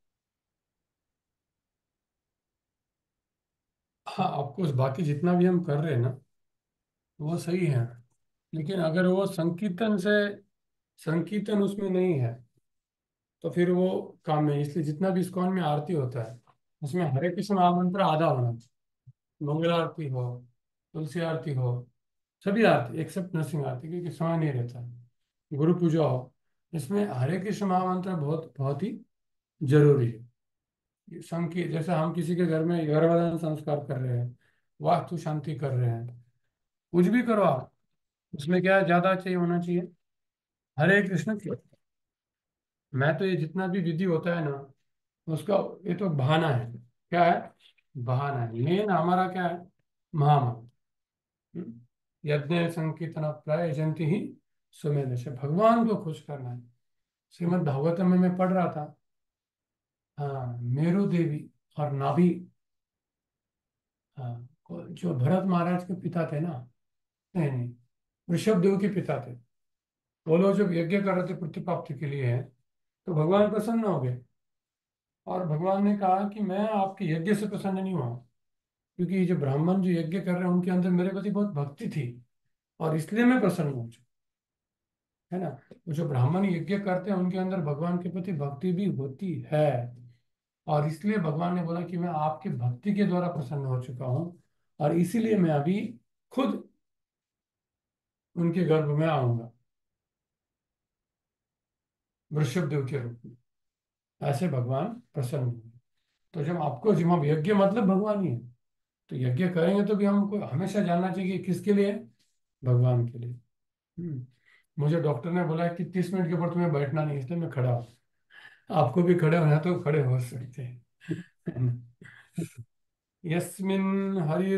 हाँ, आपको बाकी जितना भी हम कर रहे हैं ना वो सही है, लेकिन अगर वो संकीर्तन से संकीर्तन उसमें नहीं है तो फिर वो काम में, इसलिए जितना भी इस्कॉन में आरती होता है उसमें हरे कृष्ण महामंत्र आधा होना चाहिए. मंगल आरती हो, तुलसी आरती हो, सभी आरती एक्सेप्ट नरसिंह आरती, क्योंकि समय नहीं रहता है. गुरु पूजा हो, इसमें हरे कृष्ण महामंत्र बहुत बहुत ही जरूरी है. संकीर्तन जैसे हम किसी के घर में गर्भधारण संस्कार कर रहे हैं, वास्तु शांति कर रहे हैं, कुछ भी करो आप, उसमें क्या ज्यादा चाहिए होना चाहिए हरे कृष्ण की. मैं तो ये जितना भी विधि होता है ना उसका ये तो बहाना है. क्या है? बहाना है. मेन हमारा क्या है? महामंत्र. यज्ञ संकीर्तन प्रयजंती ही सुमेध से भगवान को खुश करना है. श्रीमद् भागवतम में मैं पढ़ रहा था, हाँ, मेरु देवी और नाभि, हाँ, जो भरत महाराज के पिता थे ना, नहीं नहीं ऋषभ देव के पिता थे, वो लोग जब यज्ञ कर रहे थे प्रतिपाप्ति के लिए, तो भगवान प्रसन्न हो गए और भगवान ने कहा कि मैं आपके यज्ञ से प्रसन्न नहीं हुआ, क्योंकि ये जो ब्राह्मण जो यज्ञ कर रहे हैं उनके अंदर मेरे प्रति बहुत भक्ति थी और इसलिए मैं प्रसन्न हूँ, है ना. वो जो ब्राह्मण यज्ञ करते हैं उनके अंदर भगवान के प्रति भक्ति भी होती है और इसलिए भगवान ने बोला कि मैं आपकी भक्ति के द्वारा प्रसन्न हो चुका हूँ और इसीलिए मैं अभी खुद उनके गर्भ में आऊंगा वृषभ देव के रूप में. ऐसे भगवान प्रसन्न होंगे. तो जब आपको जब हम यज्ञ मतलब भगवान ही है, तो यज्ञ करेंगे तो भी हमको हमेशा जानना चाहिए कि किसके लिए? भगवान के लिए. हम्म. मुझे डॉक्टर ने बोला है कि तीस मिनट के ऊपर तुम्हें बैठना नहीं, इसलिए मैं खड़ा हूँ. आपको भी खड़े होना है तो खड़े हो सकते हैं. यस्मिन् हरिर्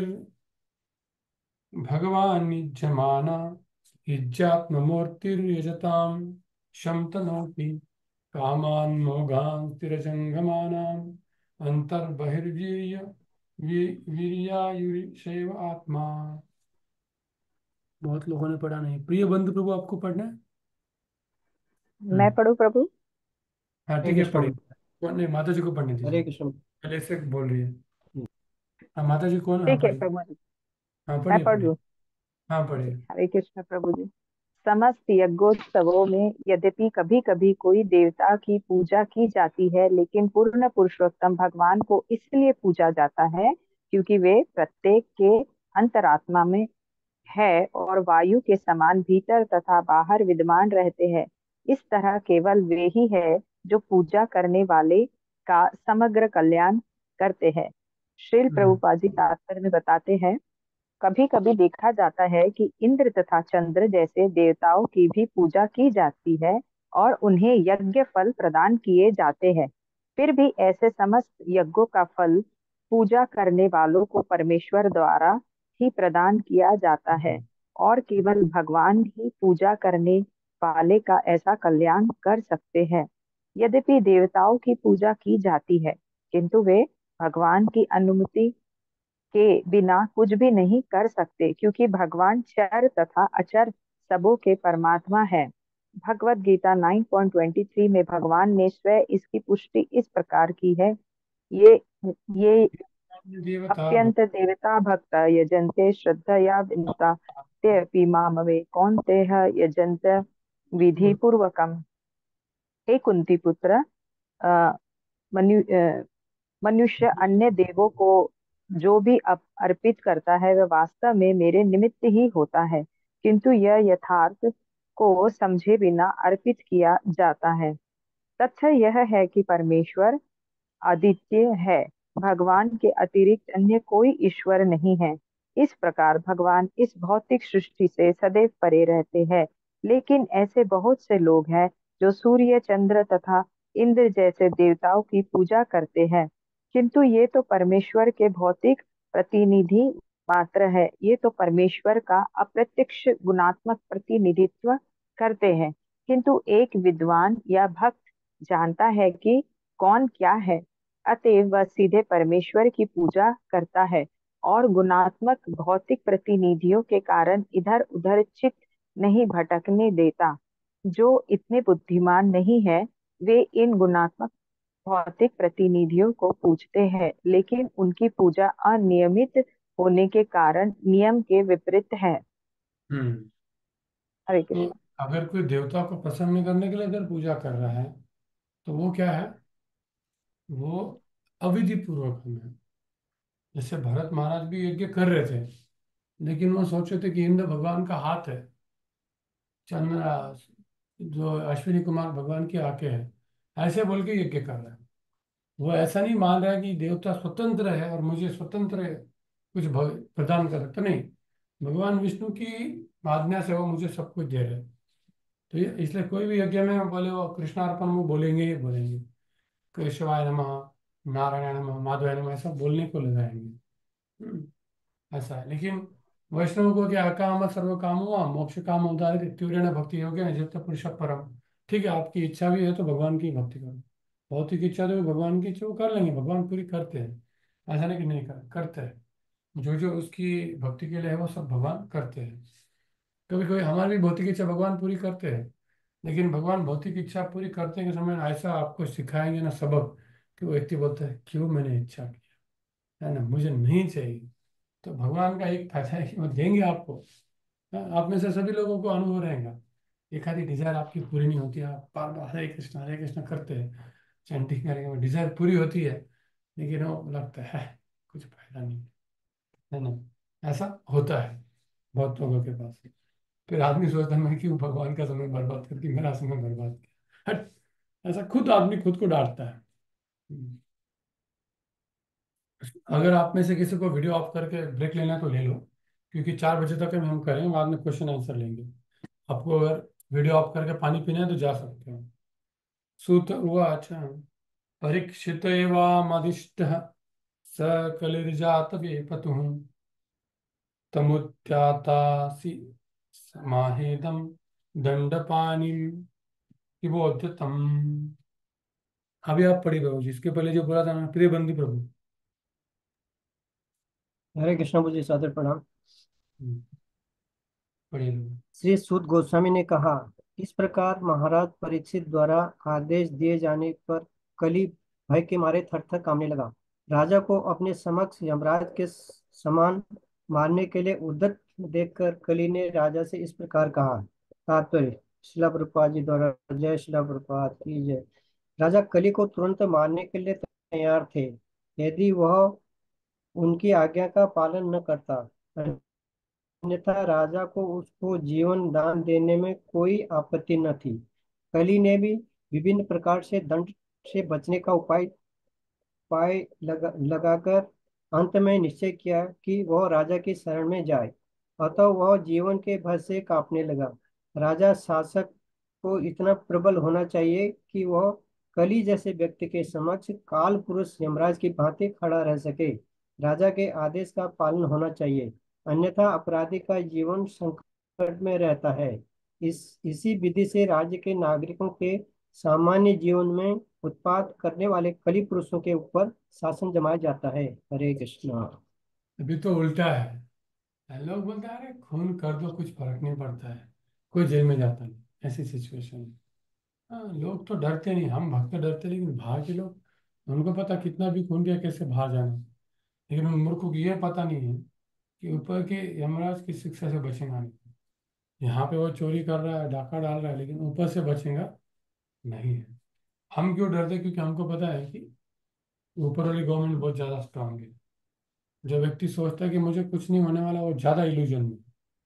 भगवान निज्जमाना इज्जात्ममूर्तिर्यजताम शमतनोति कामान मोघान स्थिरजंगमानाम अंतर्बहिर्वीर्य वीर्यायुरिशैव आत्मा. बहुत लोगों ने पढ़ा नहीं. प्रिय बंधु प्रभु, आपको पढ़ना है? मैं पढ़ूं प्रभु? हाँ ठीक है, पढ़िए. कौन नहीं, माता जी को पढ़ने दीजिए. हरे कृष्ण. पहले से बोल रही है. हाँ माता जी कौन? हाँ ठीक है पढ़िए. प्रभु, हाँ मैं पढ़िए पढ़ पढ़िए. लूं. हाँ पढ़िए. हरे कृष्ण प्रभु जी. समस्त यज्ञोत्सवों में यद्यपि कभी कभी कोई देवता की पूजा की जाती है, लेकिन पूर्ण पुरुषोत्तम भगवान को इसलिए पूजा जाता है क्योंकि वे प्रत्येक के अंतरात्मा में है और वायु के समान भीतर तथा बाहर विद्यमान रहते हैं. इस तरह केवल वे ही है जो पूजा करने वाले का समग्र कल्याण करते हैं. श्रील प्रभुपाद जी तात्पर्य में बताते हैं, कभी कभी देखा जाता है कि इंद्र तथा चंद्र जैसे देवताओं की भी पूजा की जाती है और उन्हें यज्ञ फल प्रदान किए जाते हैं. फिर भी ऐसे समस्त यज्ञों का फल पूजा करने वालों को परमेश्वर द्वारा ही प्रदान किया जाता है और केवल भगवान ही पूजा करने वाले का ऐसा कल्याण कर सकते हैं. यद्यपि देवताओं की पूजा की जाती है, किंतु वे भगवान की अनुमति के बिना कुछ भी नहीं कर सकते, क्योंकि भगवान चर तथा अचर सबों के परमात्मा है. भगवत गीता नौ पॉइंट दो तीन में भगवान ने स्वयं इसकी पुष्टि इस प्रकार की है, ये ये देवता अप्यंत देवता भक्त यजन्ते श्रद्धया विनुता ते अपि मामवे कौन्तेय यजन्त विधि पूर्वकम। हे कुंती पुत्र, अ, मनु अ, मनुष्य अन्य देवों को जो भी अप, अर्पित करता है वह वास्तव में मेरे निमित्त ही होता है, किंतु यह यथार्थ को समझे बिना अर्पित किया जाता है। तथ्य यह है कि परमेश्वर अद्वितीय है, भगवान के अतिरिक्त अन्य कोई ईश्वर नहीं है। इस प्रकार भगवान इस भौतिक सृष्टि से सदैव परे रहते हैं, लेकिन ऐसे बहुत से लोग हैं जो सूर्य, चंद्र तथा इंद्र जैसे देवताओं की पूजा करते हैं, किंतु ये तो परमेश्वर के भौतिक प्रतिनिधि मात्र है। ये तो परमेश्वर का अप्रत्यक्ष गुणात्मक प्रतिनिधित्व करते हैं, किंतु एक विद्वान या भक्त जानता है कि कौन क्या है, अतएव वह सीधे परमेश्वर की पूजा करता है और गुणात्मक भौतिक प्रतिनिधियों के कारण इधर उधर चित्त नहीं भटकने देता। जो इतने बुद्धिमान नहीं है वे इन गुणात्मक भौतिक प्रतिनिधियों को पूजते हैं, लेकिन उनकी पूजा अनियमित होने के कारण नियम के विपरीत है। हम्म हरे तो कृष्ण। अगर कोई देवता को प्रसन्न करने के लिए अगर पूजा कर रहा है तो वो क्या है, वो अविधि पूर्वक है। जैसे भरत महाराज भी यज्ञ कर रहे थे, लेकिन वो सोचे थे कि इंद्र भगवान का हाथ है, चंद्र जो अश्विनी कुमार भगवान की आंखें है, ऐसे बोल के यज्ञ कर रहा है। वो ऐसा नहीं मान रहा है कि देवता स्वतंत्र है और मुझे स्वतंत्र कुछ भग- प्रदान कर सकता नहीं। भगवान विष्णु की आज्ञा से वो मुझे सब कुछ दे रहे हैं। तो ये इसलिए कोई भी यज्ञ में बोले वो कृष्णार्पण वो बोलेंगे ही बोलेंगे, केशवाय नमः, नारायण नमः, माधवाय नमः, ऐसा बोलने को लगाएंगे। हम्म, ऐसा है। लेकिन वैष्णव को क्या, काम सर्व काम हुआ मोक्ष काम उदाहरित तीव्र भक्ति योग्य जित पुरुष परम। ठीक है, आपकी इच्छा भी है तो भगवान की भक्ति करो। भौतिक इच्छा तो भगवान की इच्छा वो कर लेंगे, भगवान पूरी करते हैं। ऐसा नहीं कि नहीं कर करते हैं। जो जो उसकी भक्ति के लिए है वो सब भगवान करते हैं। कभी कभी हमारी भी भौतिक इच्छा भगवान पूरी करते हैं, लेकिन भगवान भौतिक इच्छा पूरी करते के समय ऐसा आपको सिखाएंगे ना सबक, कि वो व्यक्ति बोलता है क्यों मैंने इच्छा किया, है ना, मुझे नहीं चाहिए। तो भगवान का एक फायदा है कि वो देंगे आपको। हाँ, आप में से सभी लोगों को अनुभव रहेगा। एक आधी डिजायर आपकी पूरी नहीं होती, आप बार बार हरे कृष्ण हरे कृष्ण करते हैं, चैंटिंग करेंगे, डिजायर पूरी होती है, लेकिन वो लगता है कुछ फायदा नहीं, है ना। ऐसा होता है बहुत लोगों के पास। फिर आदमी सोचता है मैं क्यों भगवान का समय बर्बाद करके मेरा समय बर्बाद किया, हट। ऐसा खुद आदमी खुद को डांटता है। हम्म। अगर आप में से किसी को वीडियो ऑफ करके ब्रेक लेना है तो ले लो, क्योंकि चार बजे तक हम करेंगे, बाद में क्वेश्चन आंसर लेंगे। आपको अगर वीडियो ऑफ करके पानी पीना है तो जा सकते हो। सूत हुआ अच्छा। परीक्षित एवमदिष्ट स कलिर्जात वेपतुः तमुद्यातासि समाहेदम दंडपाणिम किबोध्यतम। अभी आप पढ़ी प्रभु जी, इसके पहले जो बोला था ना, प्रिय बंदी प्रभु। हरे कृष्ण जी, सादर प्रणाम। हम्म, पढ़िए प्रभु। श्री सूत गोस्वामी ने कहा, इस प्रकार महाराज परीक्षित द्वारा आदेश दिए जाने पर कली भय के मारे थरथर कांपने लगा। राजा को अपने समक्ष यमराज के समान मारने के लिए उद्यत देखकर कली ने राजा से इस प्रकार कहा। तात्पर्य, शिला प्रभुपाद जी द्वारा। जय शिला प्रभुपाद की जय। राजा कली को तुरंत मारने के लिए तैयार थे, यदि वह उनकी आज्ञा का पालन न करता, अन्यथा राजा को उसको जीवन दान देने में कोई आपत्ति न थी। कली ने भी विभिन्न प्रकार से दंड से बचने का उपाय उपाय लगा लगाकर अंत में निश्चय किया कि वह राजा की शरण में जाए। अतः वह जीवन के भय से कांपने लगा। राजा शासक को इतना प्रबल होना चाहिए कि वह कली जैसे व्यक्ति के समक्ष काल पुरुष यमराज की भांति खड़ा रह सके। राजा के आदेश का पालन होना चाहिए, अन्यथा अपराधी का जीवन संकट में रहता है। इस इसी विधि से राज्य के नागरिकों के सामान्य जीवन में उत्पाद करने वाले कली पुरुषों के ऊपर शासन जमाया जाता है। हरे कृष्णा। अभी तो उल्टा है, लोग बोलते हैं अरे खून कर दो कुछ फर्क नहीं पड़ता है, कोई जेल में जाता नहीं, ऐसी सिचुएशन है। हाँ, लोग तो डरते नहीं, हम भक्त डरते, लेकिन बाहर के लोग, उनको पता कितना भी खून किया कैसे बाहर जाना। लेकिन उन मूर्खों को यह पता नहीं है कि ऊपर के यमराज की शिक्षा से बचेगा नहीं। यहाँ पे वो चोरी कर रहा है, डाका डाल रहा है, लेकिन ऊपर से बचेगा नहीं है। हम क्यों डरते हैं? क्योंकि हमको पता है कि ऊपर वाली गवर्नमेंट बहुत ज्यादा स्ट्रांग है। जो व्यक्ति सोचता है कि मुझे कुछ नहीं होने वाला, वो ज्यादा इल्यूजन में।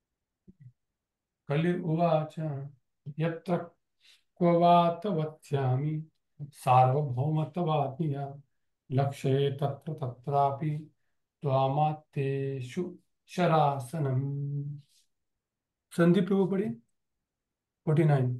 कलिर्वाच यत्र क्ववात वक्ष्यामि सार्वभौमत्वात्मीया लक्ष्ये तत्र तत्रापि त्वामात्येषु शरासनम। संदीप प्रभु पढ़िए फोर्टी नाइन।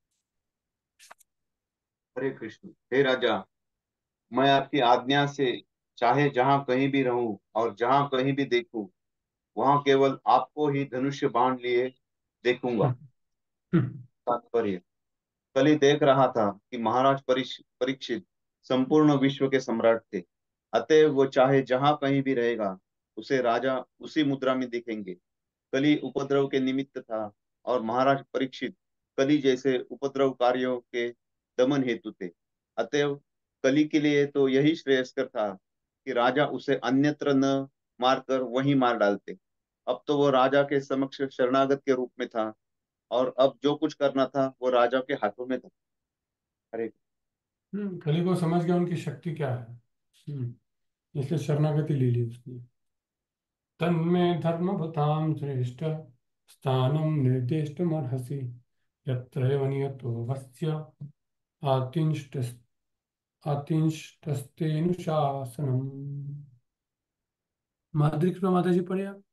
हरे कृष्ण। हे राजा, मैं आपकी आज्ञा से चाहे जहां कहीं भी रहूं और जहां कहीं भी देखूं, वहां केवल आपको ही धनुष्य बाण लिए देखूंगा। तात्पर्य, कल ही देख रहा था कि महाराज परिश- परीक्षित संपूर्ण विश्व के सम्राट थे। अतएव वो चाहे जहां कहीं भी रहेगा, उसे राजा उसी मुद्रा में दिखेंगे। कली उपद्रव के निमित्त था और महाराज परीक्षित कली जैसे उपद्रव कार्यों के दमन हेतु थे। अतएव कली के लिए तो यही श्रेयस्कर था कि राजा उसे अन्यत्र न मारकर वहीं मार डालते। अब तो वो राजा के समक्ष शरणागत के रूप में था और अब जो कुछ करना था वो राजा के हाथों में था। अरे हम्म कली को समझ गया उनकी शक्ति क्या है। हम्म इसलिए शरणागति ले ली उसने। तन्मे धर्मभृतां श्रेष्ठ स्थानं निर्दिष्टमर्हसि यत्रैव नियतो वस्य आतिष्ठ आतिष्ठस्तेनुशासनम्। माधुरी कृष्ण माता जी पढ़िए आप।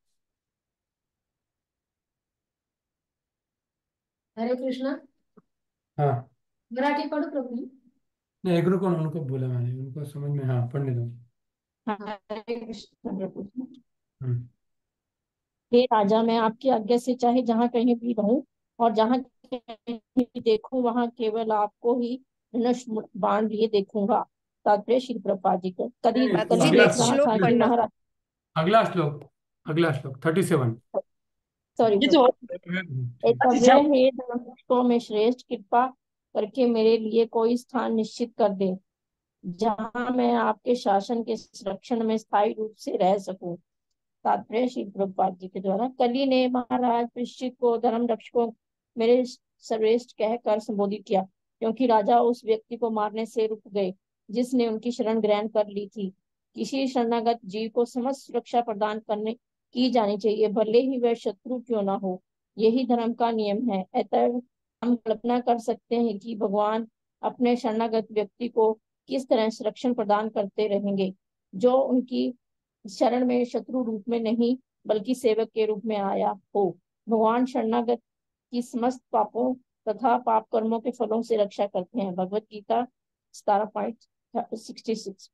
हरे कृष्णा। हाँ मराठी पढ़ो प्रभु जी। नहीं, एक रुको ना, उनको बोला मैंने, उनको समझ में, हाँ पढ़ने दो। हरे कृष्ण प्रभु जी। हम्म हे राजा, मैं आपकी आज्ञा से चाहे जहाँ कहीं भी रहूं और जहाँ कहीं भी देखूं, वहां केवल आपको ही धनुष बाण लिए देखूंगा। तात्पर्य श्री प्रभुपाद जी का। कली नहीं, कली अगला देख रहा श्लोक था कि महाराज, अगला श्लोक अगला श्लोक थर्टी सेवन। सॉरी ये तो एक अच्छा, हे धनुष्कों में श्रेष्ठ, कृपा करके मेरे लिए कोई स्थान निश्चित कर दे जहां मैं आपके शासन के संरक्षण में स्थायी रूप से रह सकूं। तात्पर्य श्री प्रभुपाद जी के द्वारा। कली ने महाराज परीक्षित को धर्म रक्षकों मेरे श्रेष्ठ कहकर संबोधित किया, क्योंकि राजा उस व्यक्ति को मारने से रुक गए जिसने उनकी शरण ग्रहण कर ली थी। किसी शरणागत जीव को समस्त सुरक्षा प्रदान करने की जानी चाहिए, भले ही वह शत्रु क्यों ना हो। यही धर्म का नियम है। अतः हम कल्पना कर सकते हैं कि भगवान अपने शरणागत व्यक्ति को किस तरह संरक्षण प्रदान करते रहेंगे, जो उनकी शरण में शत्रु रूप में नहीं बल्कि सेवक के रूप में आया हो। भगवान शरणागत की समस्त पापों तथा पाप कर्मों के फलों से रक्षा करते हैं। भगवत गीता सतारह पॉइंट सिक्सटी सिक्स।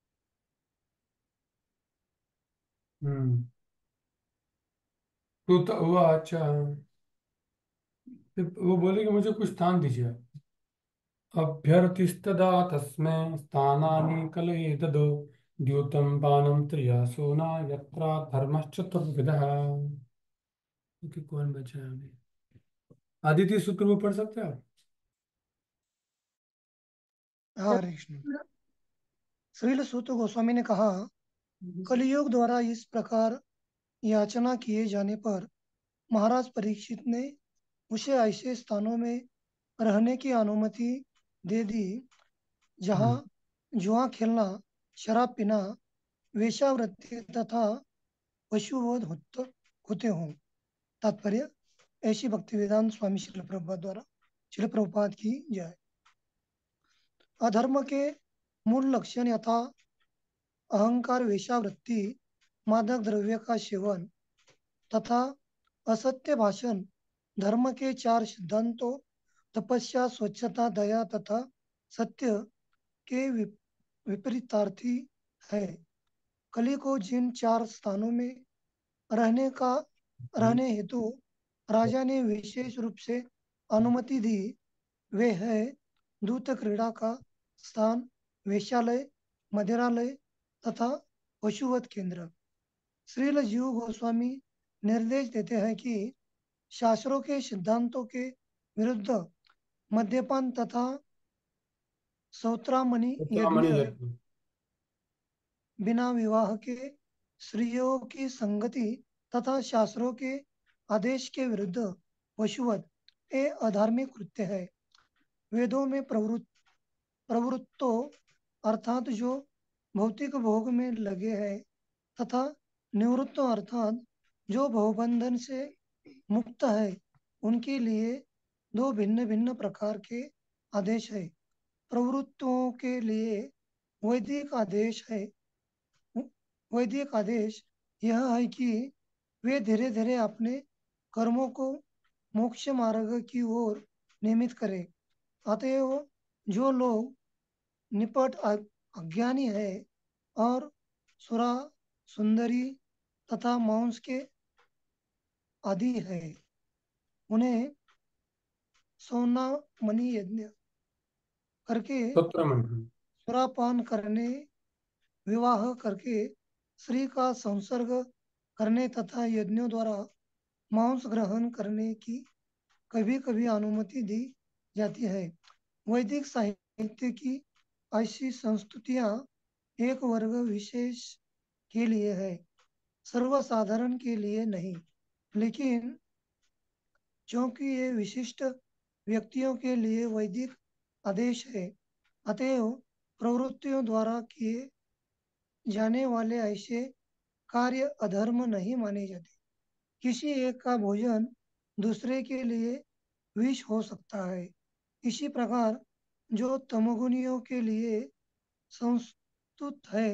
हम्म तो, तो वो अच्छा, फिर वो बोले कि मुझे कुछ स्थान दीजिए। अभ्यर्थिस्तदा तस्मै स्थानानि कलये ददौ द्यूतं पानं त्रियासोना यत्र धर्मश्चतुर्विधः। ओके, कौन बचा है अभी? आदित्य सूत्र वो पढ़ सकते हैं आप? हाँ, हरे कृष्ण। श्रील सूत गोस्वामी ने कहा, कलियुग द्वारा इस प्रकार याचना किए जाने पर महाराज परीक्षित ने उसे ऐसे स्थानों में रहने की अनुमति दे दी जहाँ जुआ खेलना, शराब पीना, वेश्यावृत्ति तथा पशुवध होत- होते हों। तात्पर्य, ऐसी भक्ति वेदांत स्वामी श्रील प्रभुपाद द्वारा श्रील प्रभुपाद की जय। अधर्म के मूल लक्षण यथा अहंकार, वेश्यावृत्ति, मादक द्रव्य का सेवन तथा असत्य भाषण धर्म के चार सिद्धांतों तपस्या, स्वच्छता, दया तथा सत्य के विपरीतार्थी है। कली को जिन चार स्थानों में रहने का रहने हेतु राजा ने विशेष रूप से अनुमति दी, वे है दूत क्रीड़ा का स्थान, वेश्यालय, मदिरालय तथा पशुवध केंद्र। श्रील जीव गोस्वामी निर्देश देते हैं कि शास्त्रों के सिद्धांतों के विरुद्ध मद्यपान तथा सौत्रामणि यज्ञ, बिना विवाह के स्त्रियों की संगति तथा शास्त्रों के आदेश के विरुद्ध पशुवध ये अधार्मिक कृत्य है। वेदों में प्रवृत्त प्रवृत्तो अर्थात जो भौतिक भोग में लगे हैं तथा निवृत्तो अर्थात जो भवबंधन से मुक्त है, उनके लिए दो भिन्न भिन्न प्रकार के आदेश है। प्रवृत्तों के लिए वैदिक आदेश है वैदिक आदेश यह है कि वे धीरे धीरे अपने कर्मों को मोक्ष मार्ग की ओर नियमित करें। अतएव जो लोग निपट अज्ञानी है और सुरा सुंदरी तथा मांस के आदि है, उन्हें सोना मणि यज्ञ करके सुरापान करने, विवाह करके स्त्री का संसर्ग करने तथा यज्ञों द्वारा मांस ग्रहण करने की कभी कभी अनुमति दी जाती है। वैदिक साहित्य की ऐसी संस्तुतियां एक वर्ग विशेष के लिए है, सर्वसाधारण के लिए नहीं। लेकिन क्योंकि ये विशिष्ट व्यक्तियों के लिए वैदिक आदेश है, अतएव प्रवृत्तियों द्वारा किए जाने वाले ऐसे कार्य अधर्म नहीं माने जाते। किसी एक का भोजन दूसरे के लिए विष हो सकता है। इसी प्रकार जो तमोगुणियों के लिए संस्तुत है,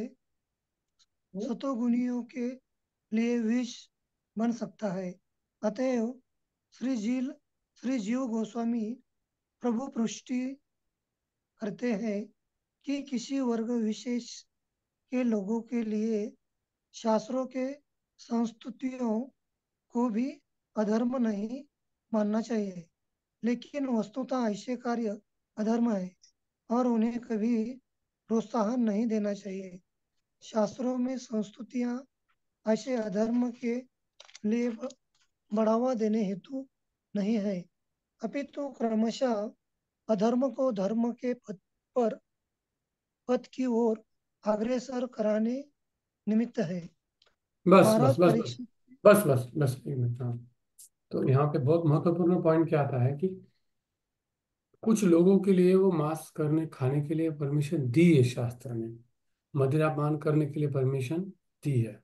सतोगुणियों के लिए विष बन सकता है। अतएव श्री जील श्री जीव गोस्वामी प्रभु पुष्टि करते हैं कि किसी वर्ग विशेष के लोगों के लिए शास्त्रों के संस्तुतियों को भी अधर्म नहीं मानना चाहिए, लेकिन वस्तुतः ऐसे कार्य अधर्म है और उन्हें कभी प्रोत्साहन नहीं देना चाहिए। शास्त्रों में संस्तुतियां ऐसे अधर्म के लिए बढ़ावा देने हेतु नहीं है, अपितु क्रमशः अधर्म को धर्म के पथ पर पथ की ओर अग्रसर कराने निमित्त है। बस महाराज बस बस बस परीक्षित बस बस बस एक मिनट। हाँ, तो यहाँ पे बहुत महत्वपूर्ण पॉइंट क्या आता है कि कुछ लोगों के लिए वो मांस करने खाने के लिए परमिशन दी है, शास्त्र ने मदिरा पान करने के लिए परमिशन दी है,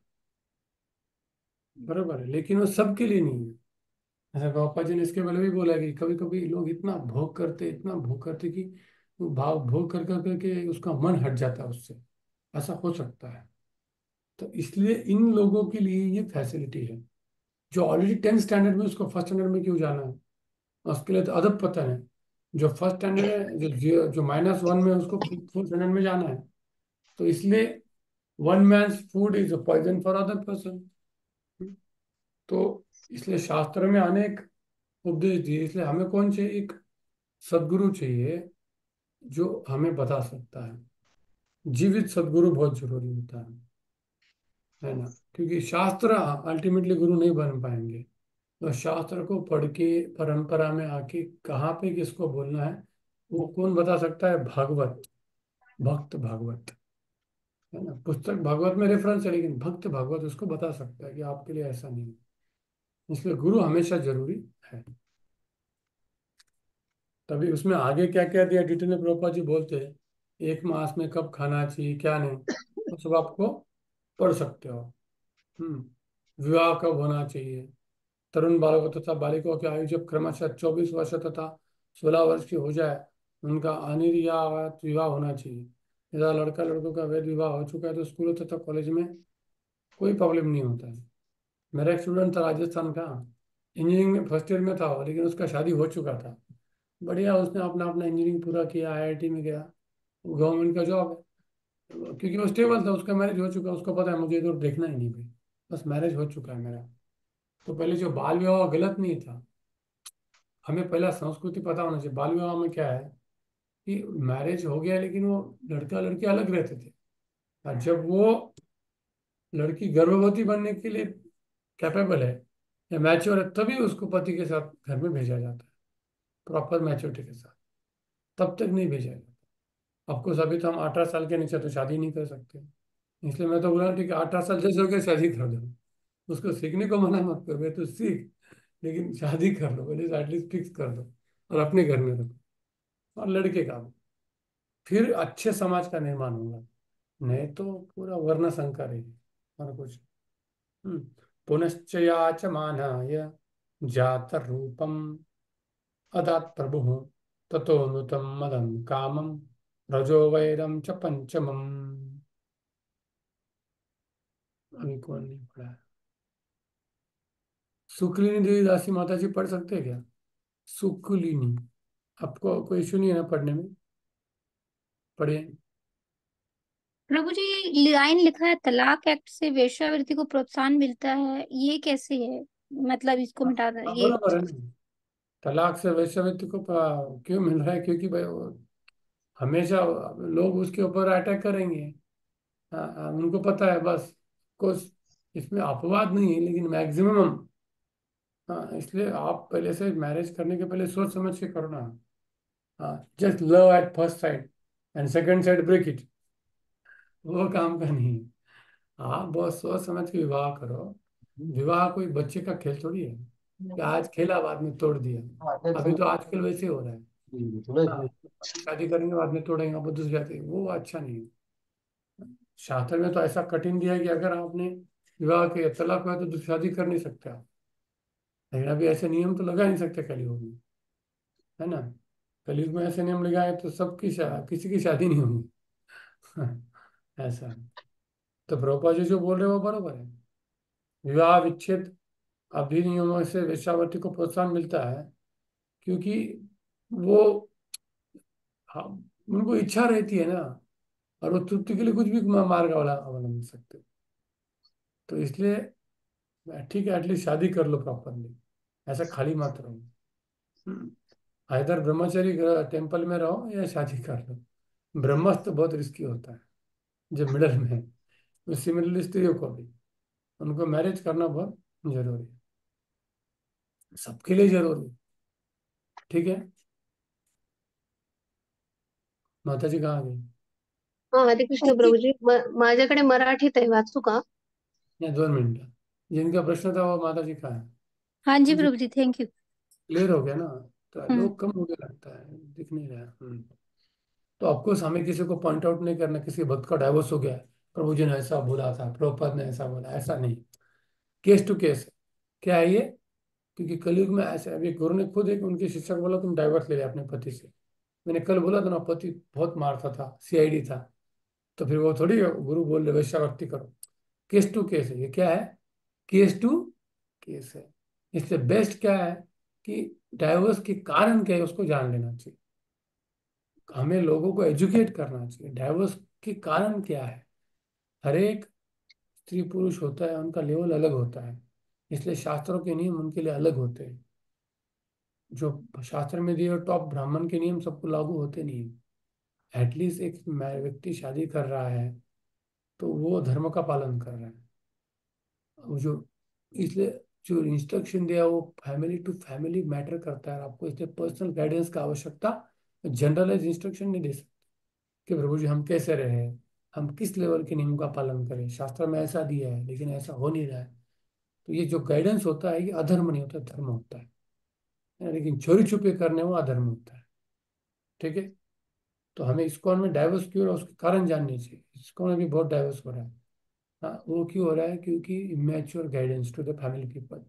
बराबर है, लेकिन वो सबके लिए नहीं है। ऐसा बापा जी ने इसके पहले भी बोला कि कभी कभी लोग इतना भोग करते इतना भोग करते कि वो भाव भोग कर कर करके उसका मन हट जाता है उससे, ऐसा हो सकता है। तो इसलिए इन लोगों के लिए ये फैसिलिटी है। जो ऑलरेडी टेंथ स्टैंडर्ड में, उसको फर्स्ट स्टैंडर्ड में क्यों जाना है? उसके लिए तो अदब पतन है। जो फर्स्ट स्टैंडर्ड है, जो जीरो जो माइनस वन में, उसको फुल स्टैंडर्ड में जाना है। तो इसलिए one man's food is a poison for other person. तो इसलिए शास्त्र में अनेक उपदेश दिए। इसलिए हमें कौन चाहिए? एक सदगुरु चाहिए जो हमें बता सकता है। जीवित सदगुरु बहुत जरूरी होता है है ना, क्योंकि शास्त्र अल्टीमेटली गुरु नहीं बन पाएंगे। तो शास्त्र को पढ़ के परंपरा में आके कहाँ पे किसको बोलना है, वो कौन बता सकता है? भागवत, भक्त भागवत, है ना। पुस्तक भागवत में रेफरेंस है, लेकिन भक्त भागवत उसको बता सकता है कि आपके लिए ऐसा नहीं है। इसलिए गुरु हमेशा जरूरी है। तभी उसमें आगे क्या क्या दिया डिटेल में प्रभुपाद जी बोलते हैं, एक मास में कब खाना चाहिए क्या नहीं, वो सब आपको पढ़ सकते हो। हम्म विवाह कब होना चाहिए, तरुण बालकों तथा बालिकाओं की आयु जब क्रमशः चौबीस वर्ष तथा सोलह वर्ष की हो जाए, उनका अनिर्यावत विवाह होना चाहिए। यदि लड़का लड़कों का वैध विवाह हो चुका है तो स्कूलों तथा कॉलेज में कोई प्रॉब्लम नहीं होता है। मेरा एक स्टूडेंट था राजस्थान का, इंजीनियरिंग में फर्स्ट ईयर में था, लेकिन उसका शादी हो चुका था। बढ़िया, उसने अपना अपना इंजीनियरिंग पूरा किया, आई आई टी में गया, गवर्नमेंट का जॉब है, क्योंकि वो स्टेबल था, उसका मैरिज हो चुका, उसको पता है मुझे इधर देखना ही नहीं भाई, बस मैरिज हो चुका है मेरा। तो पहले जो बाल विवाह गलत नहीं था, हमें पहला संस्कृति पता होना चाहिए। बाल विवाह में क्या है कि मैरिज हो गया लेकिन वो लड़का लड़की अलग रहते थे, और जब वो लड़की गर्भवती बनने के लिए कैपेबल है या मैच्योर है, तभी उसको पति के साथ घर में भेजा जाता है, प्रॉपर मैच्योरिटी के साथ। तब तक नहीं भेजा जाता। ऑफकोर्स अभी तो हम अठारह साल के नीचे तो शादी नहीं कर सकते, इसलिए मैं तो बोला ठीक है, अठारह साल जैसे हो गया शादी कर दो। उसको सीखने को मना मत करो, मैं तो सीख, लेकिन शादी कर लो पहले, एटलीस्ट फिक्स कर दो और अपने घर में रखो, और लड़के का भी। फिर अच्छे समाज का निर्माण होगा, नहीं तो पूरा वर्ण संकर है और कुछ। हम्म। पुनश्च याच मानाय जात रूपम अदात प्रभु ततो नुतम मदम कामम रजो वैरम च पंचमम। अभी कौन नहीं पढ़ा है? सुकलिनी देवी दासी माता जी पढ़ सकते हैं क्या? सुकलिनी, आपको कोई इशू नहीं है ना पढ़ने में? पढ़िए। प्रभु जी, ये लाइन लिखा है तलाक एक्ट से वेश्यावृत्ति को प्रोत्साहन मिलता है, ये कैसे है? मतलब इसको मिटा दे हाँ ये। बराबर है ना, तलाक से वैश्यावृत्ति को पा- क्यों मिल रहा है? क्योंकि भाई वो हमेशा लोग उसके ऊपर अटैक करेंगे। हाँ, हाँ, उनको पता है बस, कुछ इसमें अपवाद नहीं है लेकिन मैक्सिमम। हाँ, इसलिए आप पहले से मैरिज करने के पहले सोच समझ के करो ना। हाँ, just love at first sight and second sight break it, वो काम का नहीं है। हाँ, बहुत सोच समझ के विवाह करो। विवाह कोई बच्चे का खेल थोड़ी है कि आज खेला बाद में तोड़ दिया। अभी तो आजकल वैसे हो रहा है। हाँ, अभी शादी करेंगे बाद में तोड़ेंगे, अब दूसरी जाति, वो अच्छा नहीं है। शास्त्र में तो ऐसा कठिन दिया है कि अगर आपने विवाह किया, तलाक हुआ, तो दूसरी शादी कर नहीं सकते आप। लेकिन अभी ऐसे नियम तो लगा नहीं सकते कलयुग में, है ना? कलयुग में ऐसे नियम लगाए तो सबकी शा, किसी की शादी नहीं होगी। ऐसा है। तो प्रभुपाद जी जो बोल रहे हो वो बरोबर है। विवाह विच्छेद अधिनियमों से वेश्यावृत्ति को प्रोत्साहन मिलता है, क्योंकि वो, हाँ, उनको इच्छा रहती है ना, और वो तृप्ति के लिए कुछ भी मा- मार्ग अवला- अवलंब सकते हो। तो इसलिए ठीक है, एटलीस्ट शादी कर लो प्रॉपरली, ऐसा खाली मत रहो। हम्म। इधर ब्रह्मचर्य टेम्पल में रहो या शादी कर लो। ब्रह्मस्त्र बहुत रिस्की होता है जो मिडल में है। सिमिलरली स्त्रियों को भी, उनको मैरिज करना बहुत जरूरी है, सबके लिए जरूरी है। ठीक है। माता जी कहाँ गई? हा हरे कृष्ण प्रभूजी म- माझ्याकडे मराठीत आहे वाचू का? या दो मिनट, जिनका प्रश्न था वो माता जी कहाँ है? हाँ जी मुझे प्रभु जी, थैंक यू। क्लियर हो गया ना? तो हम्म। लोग कम हो गया लगता है, दिख नहीं रहा है। हम्म। तो ऑफकोर्स हमें किसी को पॉइंट आउट नहीं करना, किसी भक्त का डाइवोर्स हो गया है, प्रभु जी ने ऐसा बोला था, प्रभुपाद ने ऐसा बोला, ऐसा नहीं। केस टू केस क्या है ये? क्योंकि कलयुग में ऐसे, अभी गुरु ने खुद एक उनके शिष्य को बोला तुम डाइवर्स ले ले अपने पति से। मैंने कल बोला था ना, पति बहुत मारता था, सीआईडी था। तो फिर वो थोड़ी गुरु बोल रहे वैश्यावृत्ति करो। केस टू केस है, ये क्या है? केस टू केस है। इससे बेस्ट क्या है कि डाइवोर्स के कारण क्या है उसको जान लेना चाहिए। हमें लोगों को एजुकेट करना चाहिए, डाइवोर्स के कारण क्या है। हर एक स्त्री पुरुष होता है, उनका लेवल अलग होता है, इसलिए शास्त्रों के नियम उनके लिए अलग होते हैं। जो शास्त्र में दिए टॉप ब्राह्मण के नियम सबको लागू होते नहीं। एटलीस्ट एक मै- व्यक्ति शादी कर रहा है तो वो धर्म का पालन कर रहा है। वो जो, इसलिए जो इंस्ट्रक्शन दिया वो फैमिली टू फैमिली मैटर करता है आपको, इसलिए पर्सनल गाइडेंस का आवश्यकता। जनरलाइज इंस्ट्रक्शन नहीं दे सकते कि प्रभु जी हम कैसे रहे, हम किस लेवल के नियम का पालन करें, शास्त्र में ऐसा दिया है लेकिन ऐसा हो नहीं रहा है। तो ये जो गाइडेंस होता है ये अधर्म नहीं होता, धर्म होता है। लेकिन चोरी छुपे करने वो अधर्म होता है। ठीक है। तो हमें इस्कॉन में डाइवर्स क्यों हो रहा है उसके कारण जानने चाहिए। इस्कॉन में भी बहुत डाइवर्स हो रहा है। हाँ, वो क्यों हो रहा है? क्योंकि immature guidance to the family people,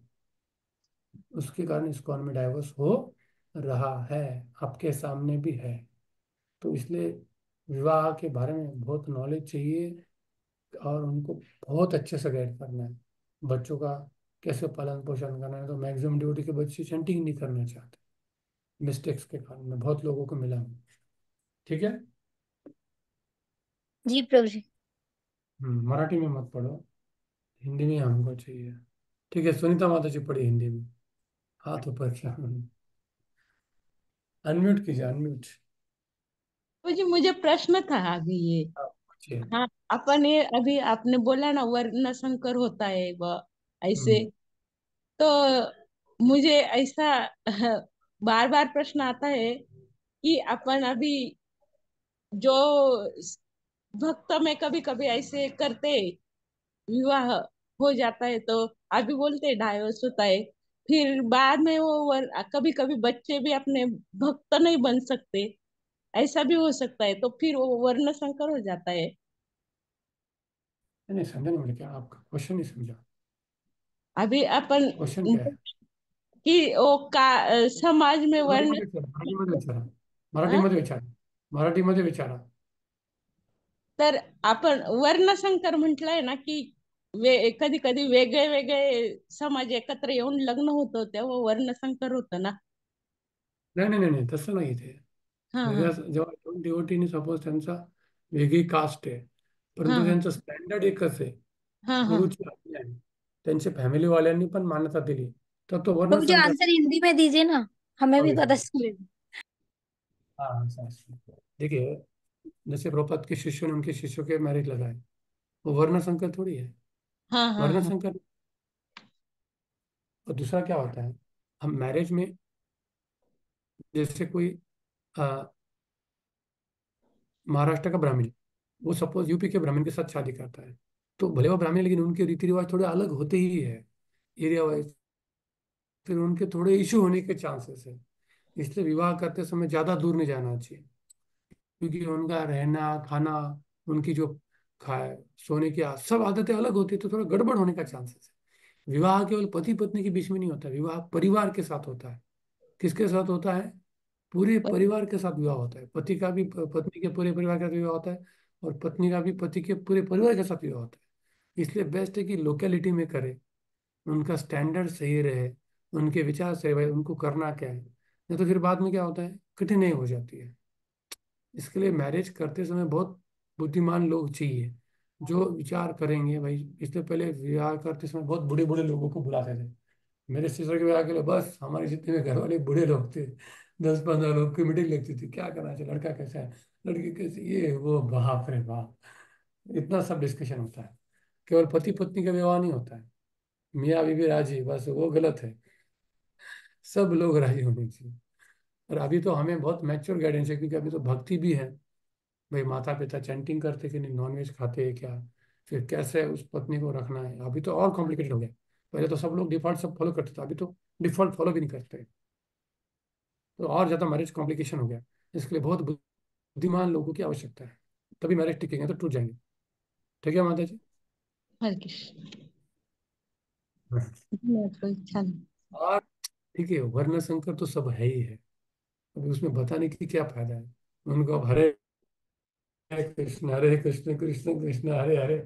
उसके कारण इस्कॉन में डाइवर्स हो रहा है, आपके सामने भी है। तो इसलिए विवाह के बारे में बहुत नॉलेज चाहिए, और उनको बहुत अच्छे से गाइड करना है। बच्चों का कैसे पालन पोषण करना है। तो मैक्सिमम ड्यूटी के बच्चे चंटिंग नहीं करना चाहते, मिस्टेक्स के कारण मैं बहुत लोगों को मिला हूँ। ठीक है। जी प्रभु जी। हम्म, मराठी में मत पढ़ो, हिंदी में हमको चाहिए। ठीक है, सुनीता माता जी पढ़ी हिंदी में, हाथ ऊपर किया। अनम्यूट कीजिए, अनम्यूट। मुझे मुझे प्रश्न था अभी ये। पूछिए। हाँ, अपन ये अभी आपने बोला ना वर्ण संकर होता है वह ऐसे, हम्म। तो मुझे ऐसा बार बार प्रश्न आता है कि अपन अभी जो भक्त में कभी कभी ऐसे करते, विवाह हो जाता है तो अभी बोलते डाइवोर्स होता है, फिर बाद में वो वर, कभी कभी बच्चे भी अपने भक्त नहीं बन सकते, ऐसा भी हो सकता है, तो फिर वो वर्ण संकर हो जाता है। नहीं समझा नहीं, मैंने क्या आपका क्वेश्चन नहीं समझा। अभी अपन क्वेश्चन क्या है? कि वो का समाज में वर्ण, मराठीमध्ये विचारा, मराठीमध्ये विचारा, हाँ? मराठीमध्ये विचारा, मराठीमध्ये विचारा. तर आपण वर्णसंकर म्हटलंय ना की वे कधी कधी वेगळे वेगळे समाज एकत्र येऊन लग्न होतं तेव्हा वर्णसंकर होतं ना. नाही नाही नाही नाही, तसं नाही ते. हा हा वेगळ्या जेव्हा दोन डिवोटीनी सपोज त्यांचा वेगळी कास्ट आहे, हा परंतु त्यांचं स्टँडर्ड एकच आहे, हा हा गुरुची आज्ञा आहे, त्यांच्या फॅमिलीवाल्यांनी पण मान्यता दिली, तर तो तो मुझे वर्णसंकर. आंसर हिंदी में दीजिए ना, हमें भी सॉरी पता सॉरी, चले। हाँ हाँ सॉरी. देखिए, जैसे प्रभुपाद के शिष्यों ने उनके शिष्यों के मैरिज लगाए, वो वर्णसंकर थोड़ी है. हाँ हाँ हाँ वर्णसंकर. और दूसरा क्या होता है, हम मैरिज में जैसे कोई आ, महाराष्ट्र का ब्राह्मण, वो सपोज यूपी के ब्राह्मण के साथ शादी करता है, तो भले वो ब्राह्मण है, लेकिन उनके रीति रिवाज थोड़े अलग होते ही है एरिया वाइज, फिर उनके थोड़े इशू होने के चांसेस है. इसलिए विवाह करते समय ज़्यादा दूर नहीं जाना चाहिए, क्योंकि उनका रहना खाना, उनकी जो खाए सोने की आ- सब आदतें अलग होती है, तो थोड़ा गड़बड़ होने का चांसेस है. विवाह केवल पति पत्नी के बीच में नहीं होता, विवाह परिवार के साथ होता है. किसके साथ होता है? पूरे परिवार के साथ विवाह होता है. पति का भी प- पत्नी के पूरे परिवार के साथ विवाह होता है, और पत्नी का भी पति के पूरे परिवार के साथ विवाह होता है. इसलिए बेस्ट है कि लोकेलिटी में करे, उनका स्टैंडर्ड सही रहे, उनके विचार सही रहे, उनको करना क्या है. नहीं तो फिर बाद में क्या होता है, कठिनाई हो जाती है. इसके लिए मैरिज करते समय बहुत बुद्धिमान लोग चाहिए, जो विचार करेंगे भाई. इसलिए पहले विवाह करते समय बहुत बूढ़े बूढ़े लोगों को बुलाते थे. मेरे सिस्टर के विवाह के लिए बस हमारे जितने भी घर वाले बूढ़े लोग थे, दस पंद्रह लोग की मीटिंग लगती थी, क्या करना चाहिए, लड़का कैसा है, लड़की कैसी, ये वो, बाप रे बाप, इतना सब डिस्कशन होता है. केवल पति पत्नी का विवाह नहीं होता है, मियाँ बीवी राजी, बस वो गलत है. सब लोग राजी होने चाहिए. और अभी तो हमें बहुत मैच्योर गाइडेंस है, क्योंकि अभी तो भक्ति भी है. भाई माता पिता चैंटिंग करते कि नहीं, नॉनवेज खाते हैं क्या, फिर कैसे उस पत्नी को रखना है. अभी तो और कॉम्प्लिकेटेड हो गया. पहले तो सब लोग डिफॉल्ट सब फॉलो करते थे, अभी तो डिफॉल्ट फॉलो भी नहीं करते, तो और ज़्यादा मैरिज कॉम्प्लिकेशन हो गया. इसके लिए बहुत बुद्धिमान लोगों की आवश्यकता है, तभी मैरिज टिकेंगे, तो टूट जाएंगे. ठीक है माता जी. हरे कृष्ण. हाँ. धन्यवाद, छान. और ठीक है, वर्ण संकर तो सब है ही है, अभी उसमें बताने की क्या फायदा है. उनको अब हरे कृष्ण हरे कृष्ण कृष्ण कृष्ण हरे हरे,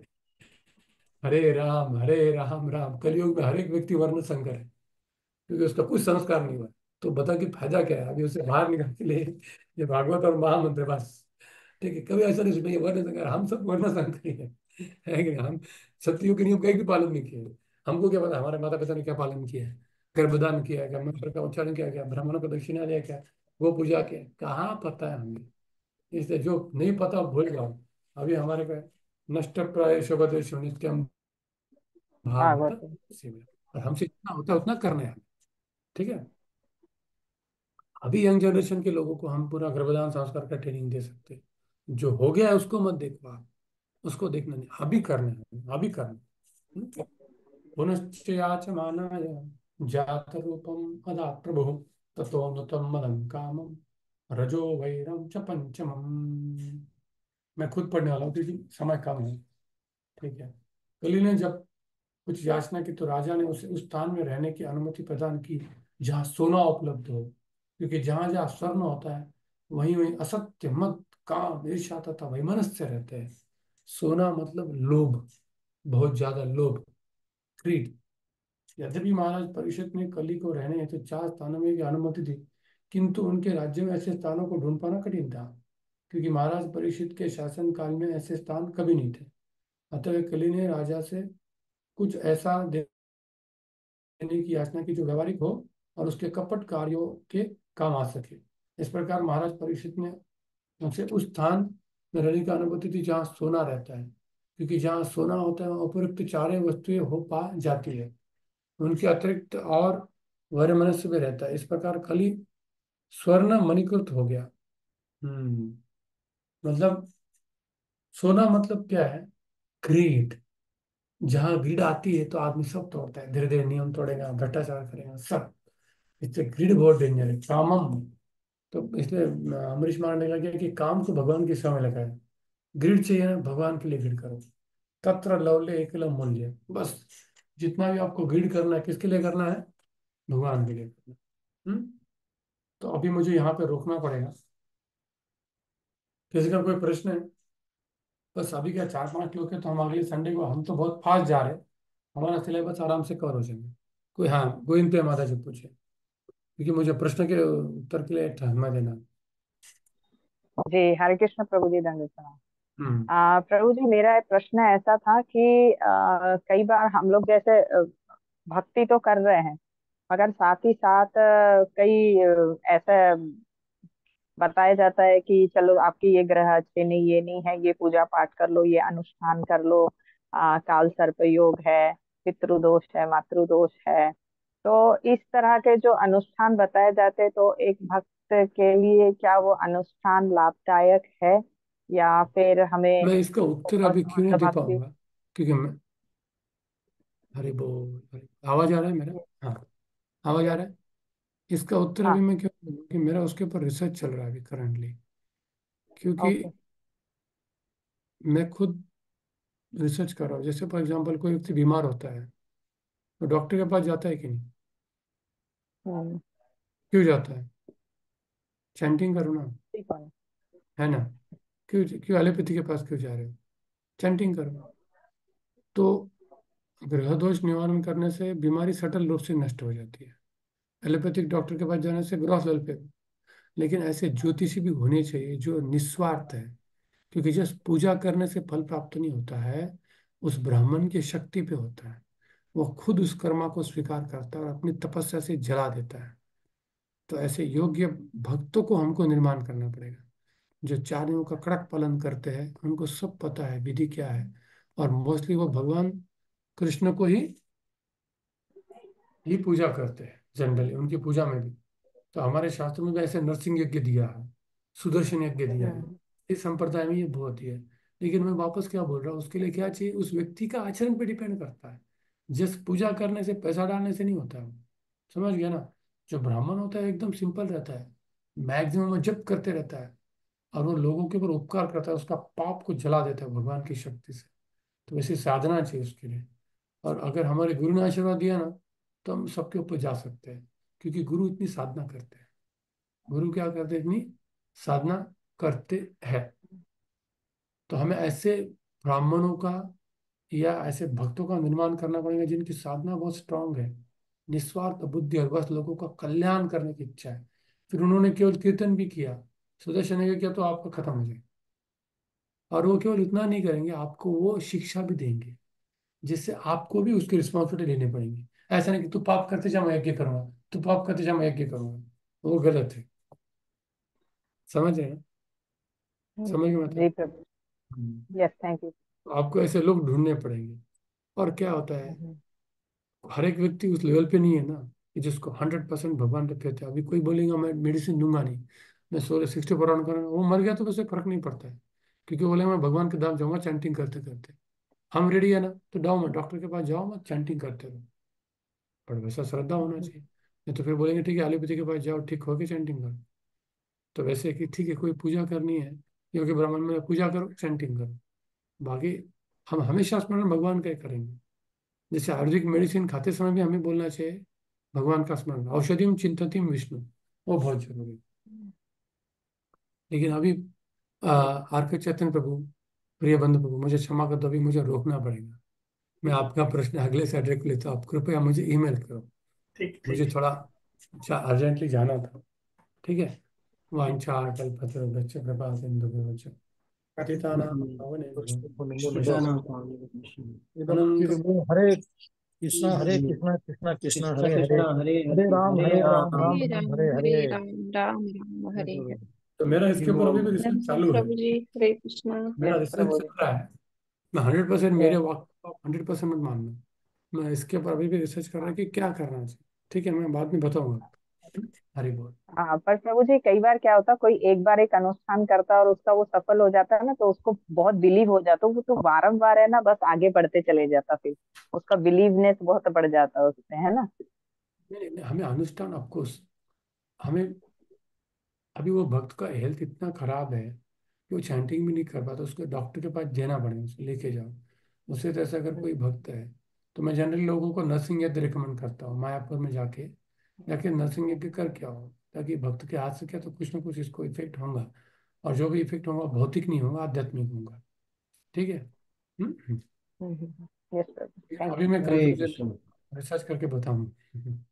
हरे राम हरे राम राम. कलयुग में हर एक व्यक्ति वर्ण संकर है, क्योंकि उसका कुछ संस्कार नहीं हुआ. तो बता कि फायदा क्या है, अभी उसे बाहर निकाल के लिए ये भागवत और महामंत्र बस. ठीक है, कभी ऐसा नहीं सोचना ये वर्ण संकर, हम सब वर्ण संकर ही है, है कि नहीं. हम सत्युग के नियम का एक भी पालन नहीं किया है. हमको क्या पता हमारे माता पिता ने क्या पालन किया है, गर्भदान किया है क्या, मंत्र का उच्चारण किया क्या, ब्राह्मणों को दक्षिणा दिया क्या, वो पूजा किया, कहाँ पता है हमें. इसलिए जो नहीं पता भूल जाओ. अभी हमारे पे नष्ट प्राय शोभदेश नित्यम भागवत भागवत। सेवा, और हमसे जितना होता है उतना करना है. ठीक है. अभी यंग जनरेशन के लोगों को हम पूरा गर्भधारण संस्कार का ट्रेनिंग दे सकते हैं. जो हो गया है उसको मत देखो आप, उसको देखना नहीं, अभी करना है, अभी करना है. पुनश्चयाच मानाय जात रूपम अदा प्रभु, ततोनुतम मदं कामम रजो वैरम च पंचमम. मैं खुद पढ़ने वाला हूँ क्योंकि समय कम है. ठीक है. कली ने जब कुछ याचना की, तो राजा ने उसे उस स्थान में रहने की अनुमति प्रदान की जहाँ सोना उपलब्ध हो, क्योंकि जहाँ जहाँ स्वर्ण होता है वहीं वहीं असत्य मत काम ईर्ष्या तथा वैमनस्य रहते हैं. सोना मतलब लोभ, बहुत ज्यादा लोभ, क्रीड. यद्यपि महाराज परीक्षित ने कली को रहने हेतु तो चार स्थानों में की अनुमति दी, किंतु उनके राज्य में ऐसे स्थानों को ढूंढ पाना कठिन था, क्योंकि महाराज परीक्षित के शासन काल में ऐसे स्थान कभी नहीं थे. अतः कली ने राजा से कुछ ऐसा देने की याचना की जो व्यवहारिक हो और उसके कपट कार्यों के काम आ सके. इस प्रकार महाराज परीक्षित ने उनसे उस स्थान में रहने की अनुमति थी जहाँ सोना रहता है, क्योंकि जहाँ सोना होता है वहाँ उपयुक्त चारे वस्तुएं हो पा जाती है. उनके अतिरिक्त और वर मनुष्य भी रहता है. इस प्रकार कली स्वर्ण मणिकृत हो गया. हम्म मतलब सोना मतलब क्या है? ग्रीड। जहां ग्रीड आती है तो आदमी सब तोड़ता है, धीरे धीरे नियम तोड़ेगा, भ्रष्टाचार करेगा, सब। इससे ग्रीड बहुत डेंजर है, कामम। तो इसलिए अ, अमरीश महाराज ने लगा कि काम को भगवान के सेवा में लगाए। ग्रीड चाहिए ना, भगवान के लिए ग्रीड करो। तत्र लवले एकलम मूल्य, बस। जितना भी आपको ग्रीड करना है, किसके लिए करना है? भगवान के लिए करना है। हम्म? तो अभी मुझे यहाँ पे रोकना पड़ेगा। किसी का कोई प्रश्न है? बस अभी क्या चार पांच लोग हैं, तो हम अगले संडे को, हम तो बहुत फास्ट जा रहे हैं, हमारा सिलेबस आराम से कवर हो जाएंगे। कोई, हाँ, गोविंद पे माता जी पूछे, क्योंकि मुझे प्रश्न के उत्तर के लिए समय देना है। जी, हरे कृष्ण प्रभु जी, दंड प्रणाम। हम्म। आ, प्रभु जी, मेरा एक प्रश्न ऐसा था कि आ, कई बार हम लोग जैसे अ, भक्ति तो कर रहे हैं, मगर साथ ही साथ अ, कई अ, ऐसे बताया जाता है कि चलो आपकी ये ग्रह अच्छे नहीं, ये नहीं है, ये पूजा पाठ कर लो, ये अनुष्ठान कर लो, आ, काल सर्प योग है, पितृदोष है, मातृदोष है। तो इस तरह के जो अनुष्ठान बताए जाते हैं, तो एक भक्त के लिए क्या वो अनुष्ठान लाभदायक है, या फिर हमें मैं इसका उत्तर बहुत अभी क्यों नहीं ज्यादा दे भक्ति? पाऊंगा, क्योंकि मैं, हरे बोल, हरे- आवाज आ रहा है मेरा? हाँ, आवाज आ रहा है। इसका उत्तर अभी हाँ। मैं क्यों दूं? कि मेरा उसके ऊपर रिसर्च चल रहा है अभी करंटली। क्योंकि ओके। मैं खुद रिसर्च कर रहा हूँ। जैसे फॉर एग्जांपल कोई व्यक्ति बीमार होता है, तो डॉक्टर के पास जाता है कि नहीं? हम्म। क्यों जाता है? चैंटिंग करो ना, ठीक है। है ना? क्यों क्यों एलोपैथी के पास क्यों जा रहे हो? चैंटिंग करो। तो ग्रह दोष निवारण करने से बीमारी सटल रूप से नष्ट हो जाती है। एलोपैथिक डॉक्टर के पास जाने से ग्रॉस लेवल पे। लेकिन ऐसे ज्योतिषी भी होने चाहिए जो निस्वार्थ है, क्योंकि जिस पूजा करने से फल प्राप्त नहीं होता है, उस ब्राह्मण की शक्ति पे होता है। वो खुद उस कर्मा को स्वीकार करता है और अपनी तपस्या से जला देता है। तो ऐसे योग्य भक्तों को हमको निर्माण करना पड़ेगा, जो चार नियमों का कड़क पालन करते हैं, उनको सब पता है विधि क्या है। और मोस्टली वो भगवान कृष्ण को ही ही पूजा करते हैं जनरली, उनकी पूजा में भी। तो हमारे शास्त्र में भी ऐसे नरसिंह यज्ञ दिया है, सुदर्शन यज्ञ दिया है। हम्म। इस संप्रदाय में ये बहुत ही है। लेकिन मैं वापस क्या बोल रहा हूँ, उसके लिए क्या चाहिए? उस व्यक्ति का आचरण पे डिपेंड करता है। जिस पूजा करने से, पैसा डालने से नहीं होता है वो। समझ गया ना? जो ब्राह्मण होता है एकदम सिंपल रहता है, मैक्सिमम जप करते रहता है, और वो लोगों के ऊपर उपकार करता है, उसका पाप को जला देता है भगवान की शक्ति से। तो वैसी साधना चाहिए उसके लिए। और अगर हमारे गुरु ने आशीर्वाद दिया ना, तो हम सबके ऊपर जा सकते हैं, क्योंकि गुरु इतनी साधना करते हैं। गुरु क्या करते हैं? इतनी साधना करते हैं। तो हमें ऐसे ब्राह्मणों का या ऐसे भक्तों का निर्माण करना पड़ेगा जिनकी साधना बहुत स्ट्रांग है, निस्वार्थ बुद्धि, और बस लोगों का कल्याण करने की इच्छा है। फिर उन्होंने केवल कीर्तन भी किया, सुदर्शन यज्ञ किया, तो आपका खत्म हो जाए। और वो केवल इतना नहीं करेंगे, आपको वो शिक्षा भी देंगे, जिससे आपको भी उसकी रिस्पॉन्सिबिलिटी लेनी पड़ेगी। ऐसा नहीं कि तू पाप करते जा मैं यज्ञ करूंगा, तू पाप करते जा मैं यज्ञ करूंगा। वो गलत है। समझ रहे हैं? समझ गए जी मतलब? प्रभु। हम्म। Yes, thank you. तो आपको ऐसे लोग ढूंढने पड़ेंगे। और क्या होता है, हर एक व्यक्ति उस लेवल पे नहीं है ना, कि जिसको हंड्रेड परसेंट भगवान पे फेथ है। अभी कोई बोलेगा मैं मेडिसिन दूंगा नहीं, मैं सोलह सिक्सटी पर राउंड करूंगा, वो मर गया तो वैसे फर्क नहीं पड़ता है। क्योंकि वो बोलेगा मैं भगवान के धाम जाऊंगा चैंटिंग करते करते। हम रेडी है ना, तो जाओ, मैं डॉक्टर के पास जाओ, मैं चैंटिंग करते रहो। पर वैसा श्रद्धा होना चाहिए। नहीं तो फिर बोलेंगे ठीक है एलोपैथी के पास जाओ, ठीक होके चैंटिंग करो। तो वैसे कि ठीक है, कोई पूजा करनी है, क्योंकि ब्राह्मण में पूजा करो, चैंटिंग करो। बाकी हम हमेशा स्मरण भगवान का ही करेंगे। जैसे आयुर्वेदिक मेडिसिन खाते समय भी हमें बोलना चाहिए भगवान का स्मरण, औषधिम चिंततिम विष्णु, वो बहुत जरूरी है। लेकिन अभी आ, आर के चैतन्य प्रभु, प्रिय बंधु प्रभु, मुझे क्षमा कर दो, अभी मुझे रोकना पड़ेगा। मैं आपका प्रश्न अगले सैटरडे को लेता हूँ, आप कृपया मुझे ईमेल करो। ठीक मुझे ठीक। थोड़ा अर्जेंटली जाना था। ठीक है। वांछा कल्पतरुभ्यश्च कृपा सिन्धुभ्यश्च पतितानां पावनेभ्यो ईशान अनंत हरे कृष्णा हरे कृष्णा कृष्णा कृष्णा कृष्ण हरे हरे कृष्ण हरे हरे हरे राम हरे हरे राम राम राम हरे राम राम हरे हरे। हरे राम राम राम हरे हरे। तो मेरा इसके ऊपर अभी भी रिसर्च धन्यवाद चालू है। प्रभु जी, हरे कृष्णा। मेरा यस रिसर्च प्रभु चल जी। रहा है। मैं हंड्रेड परसेंट, मेरे यस। वाक हंड्रेड परसेंट मत मानना। मैं इसके ऊपर अभी भी रिसर्च कर रहा हूँ हाँ। कि क्या करना चाहिए। ठीक है, मैं बाद में बताऊंगा। हरि बोल। हाँ, पर प्रभु जी कई बार क्या होता है, कोई एक बार एक अनुष्ठान करता है और उसका वो सफल हो जाता है ना, तो उसको बहुत बिलीव हो जाता है, वो तो बारंबार है ना बस आगे बढ़ते चले जाता, फिर उसका बिलीवनेस बहुत बढ़ जाता है उसमें, है ना। नहीं, नहीं, हमें अनुष्ठान ऑफकोर्स, हमें अभी वो भक्त का हेल्थ इतना खराब है कि वो चैंटिंग भी नहीं कर पाता, उसको डॉक्टर के पास जाना पड़ेगा, उसको लेके जाओ। उससे तो ऐसा अगर कोई भक्त है तो मैं जनरली लोगों को नरसिंह यज्ञ रिकमेंड करता हूँ, मायापुर में जाके जाके नरसिंह यज्ञ कर क्या हो, ताकि भक्त के हाथ से क्या तो कुछ ना कुछ इसको इफेक्ट होगा, और जो भी इफेक्ट होगा भौतिक नहीं होगा, आध्यात्मिक होगा। ठीक है। हम्म, हम्म। यस प्रभु, थैंक अभी मैं हरे गुरुदेव से कृष्ण। रिसर्च करके बताऊँ।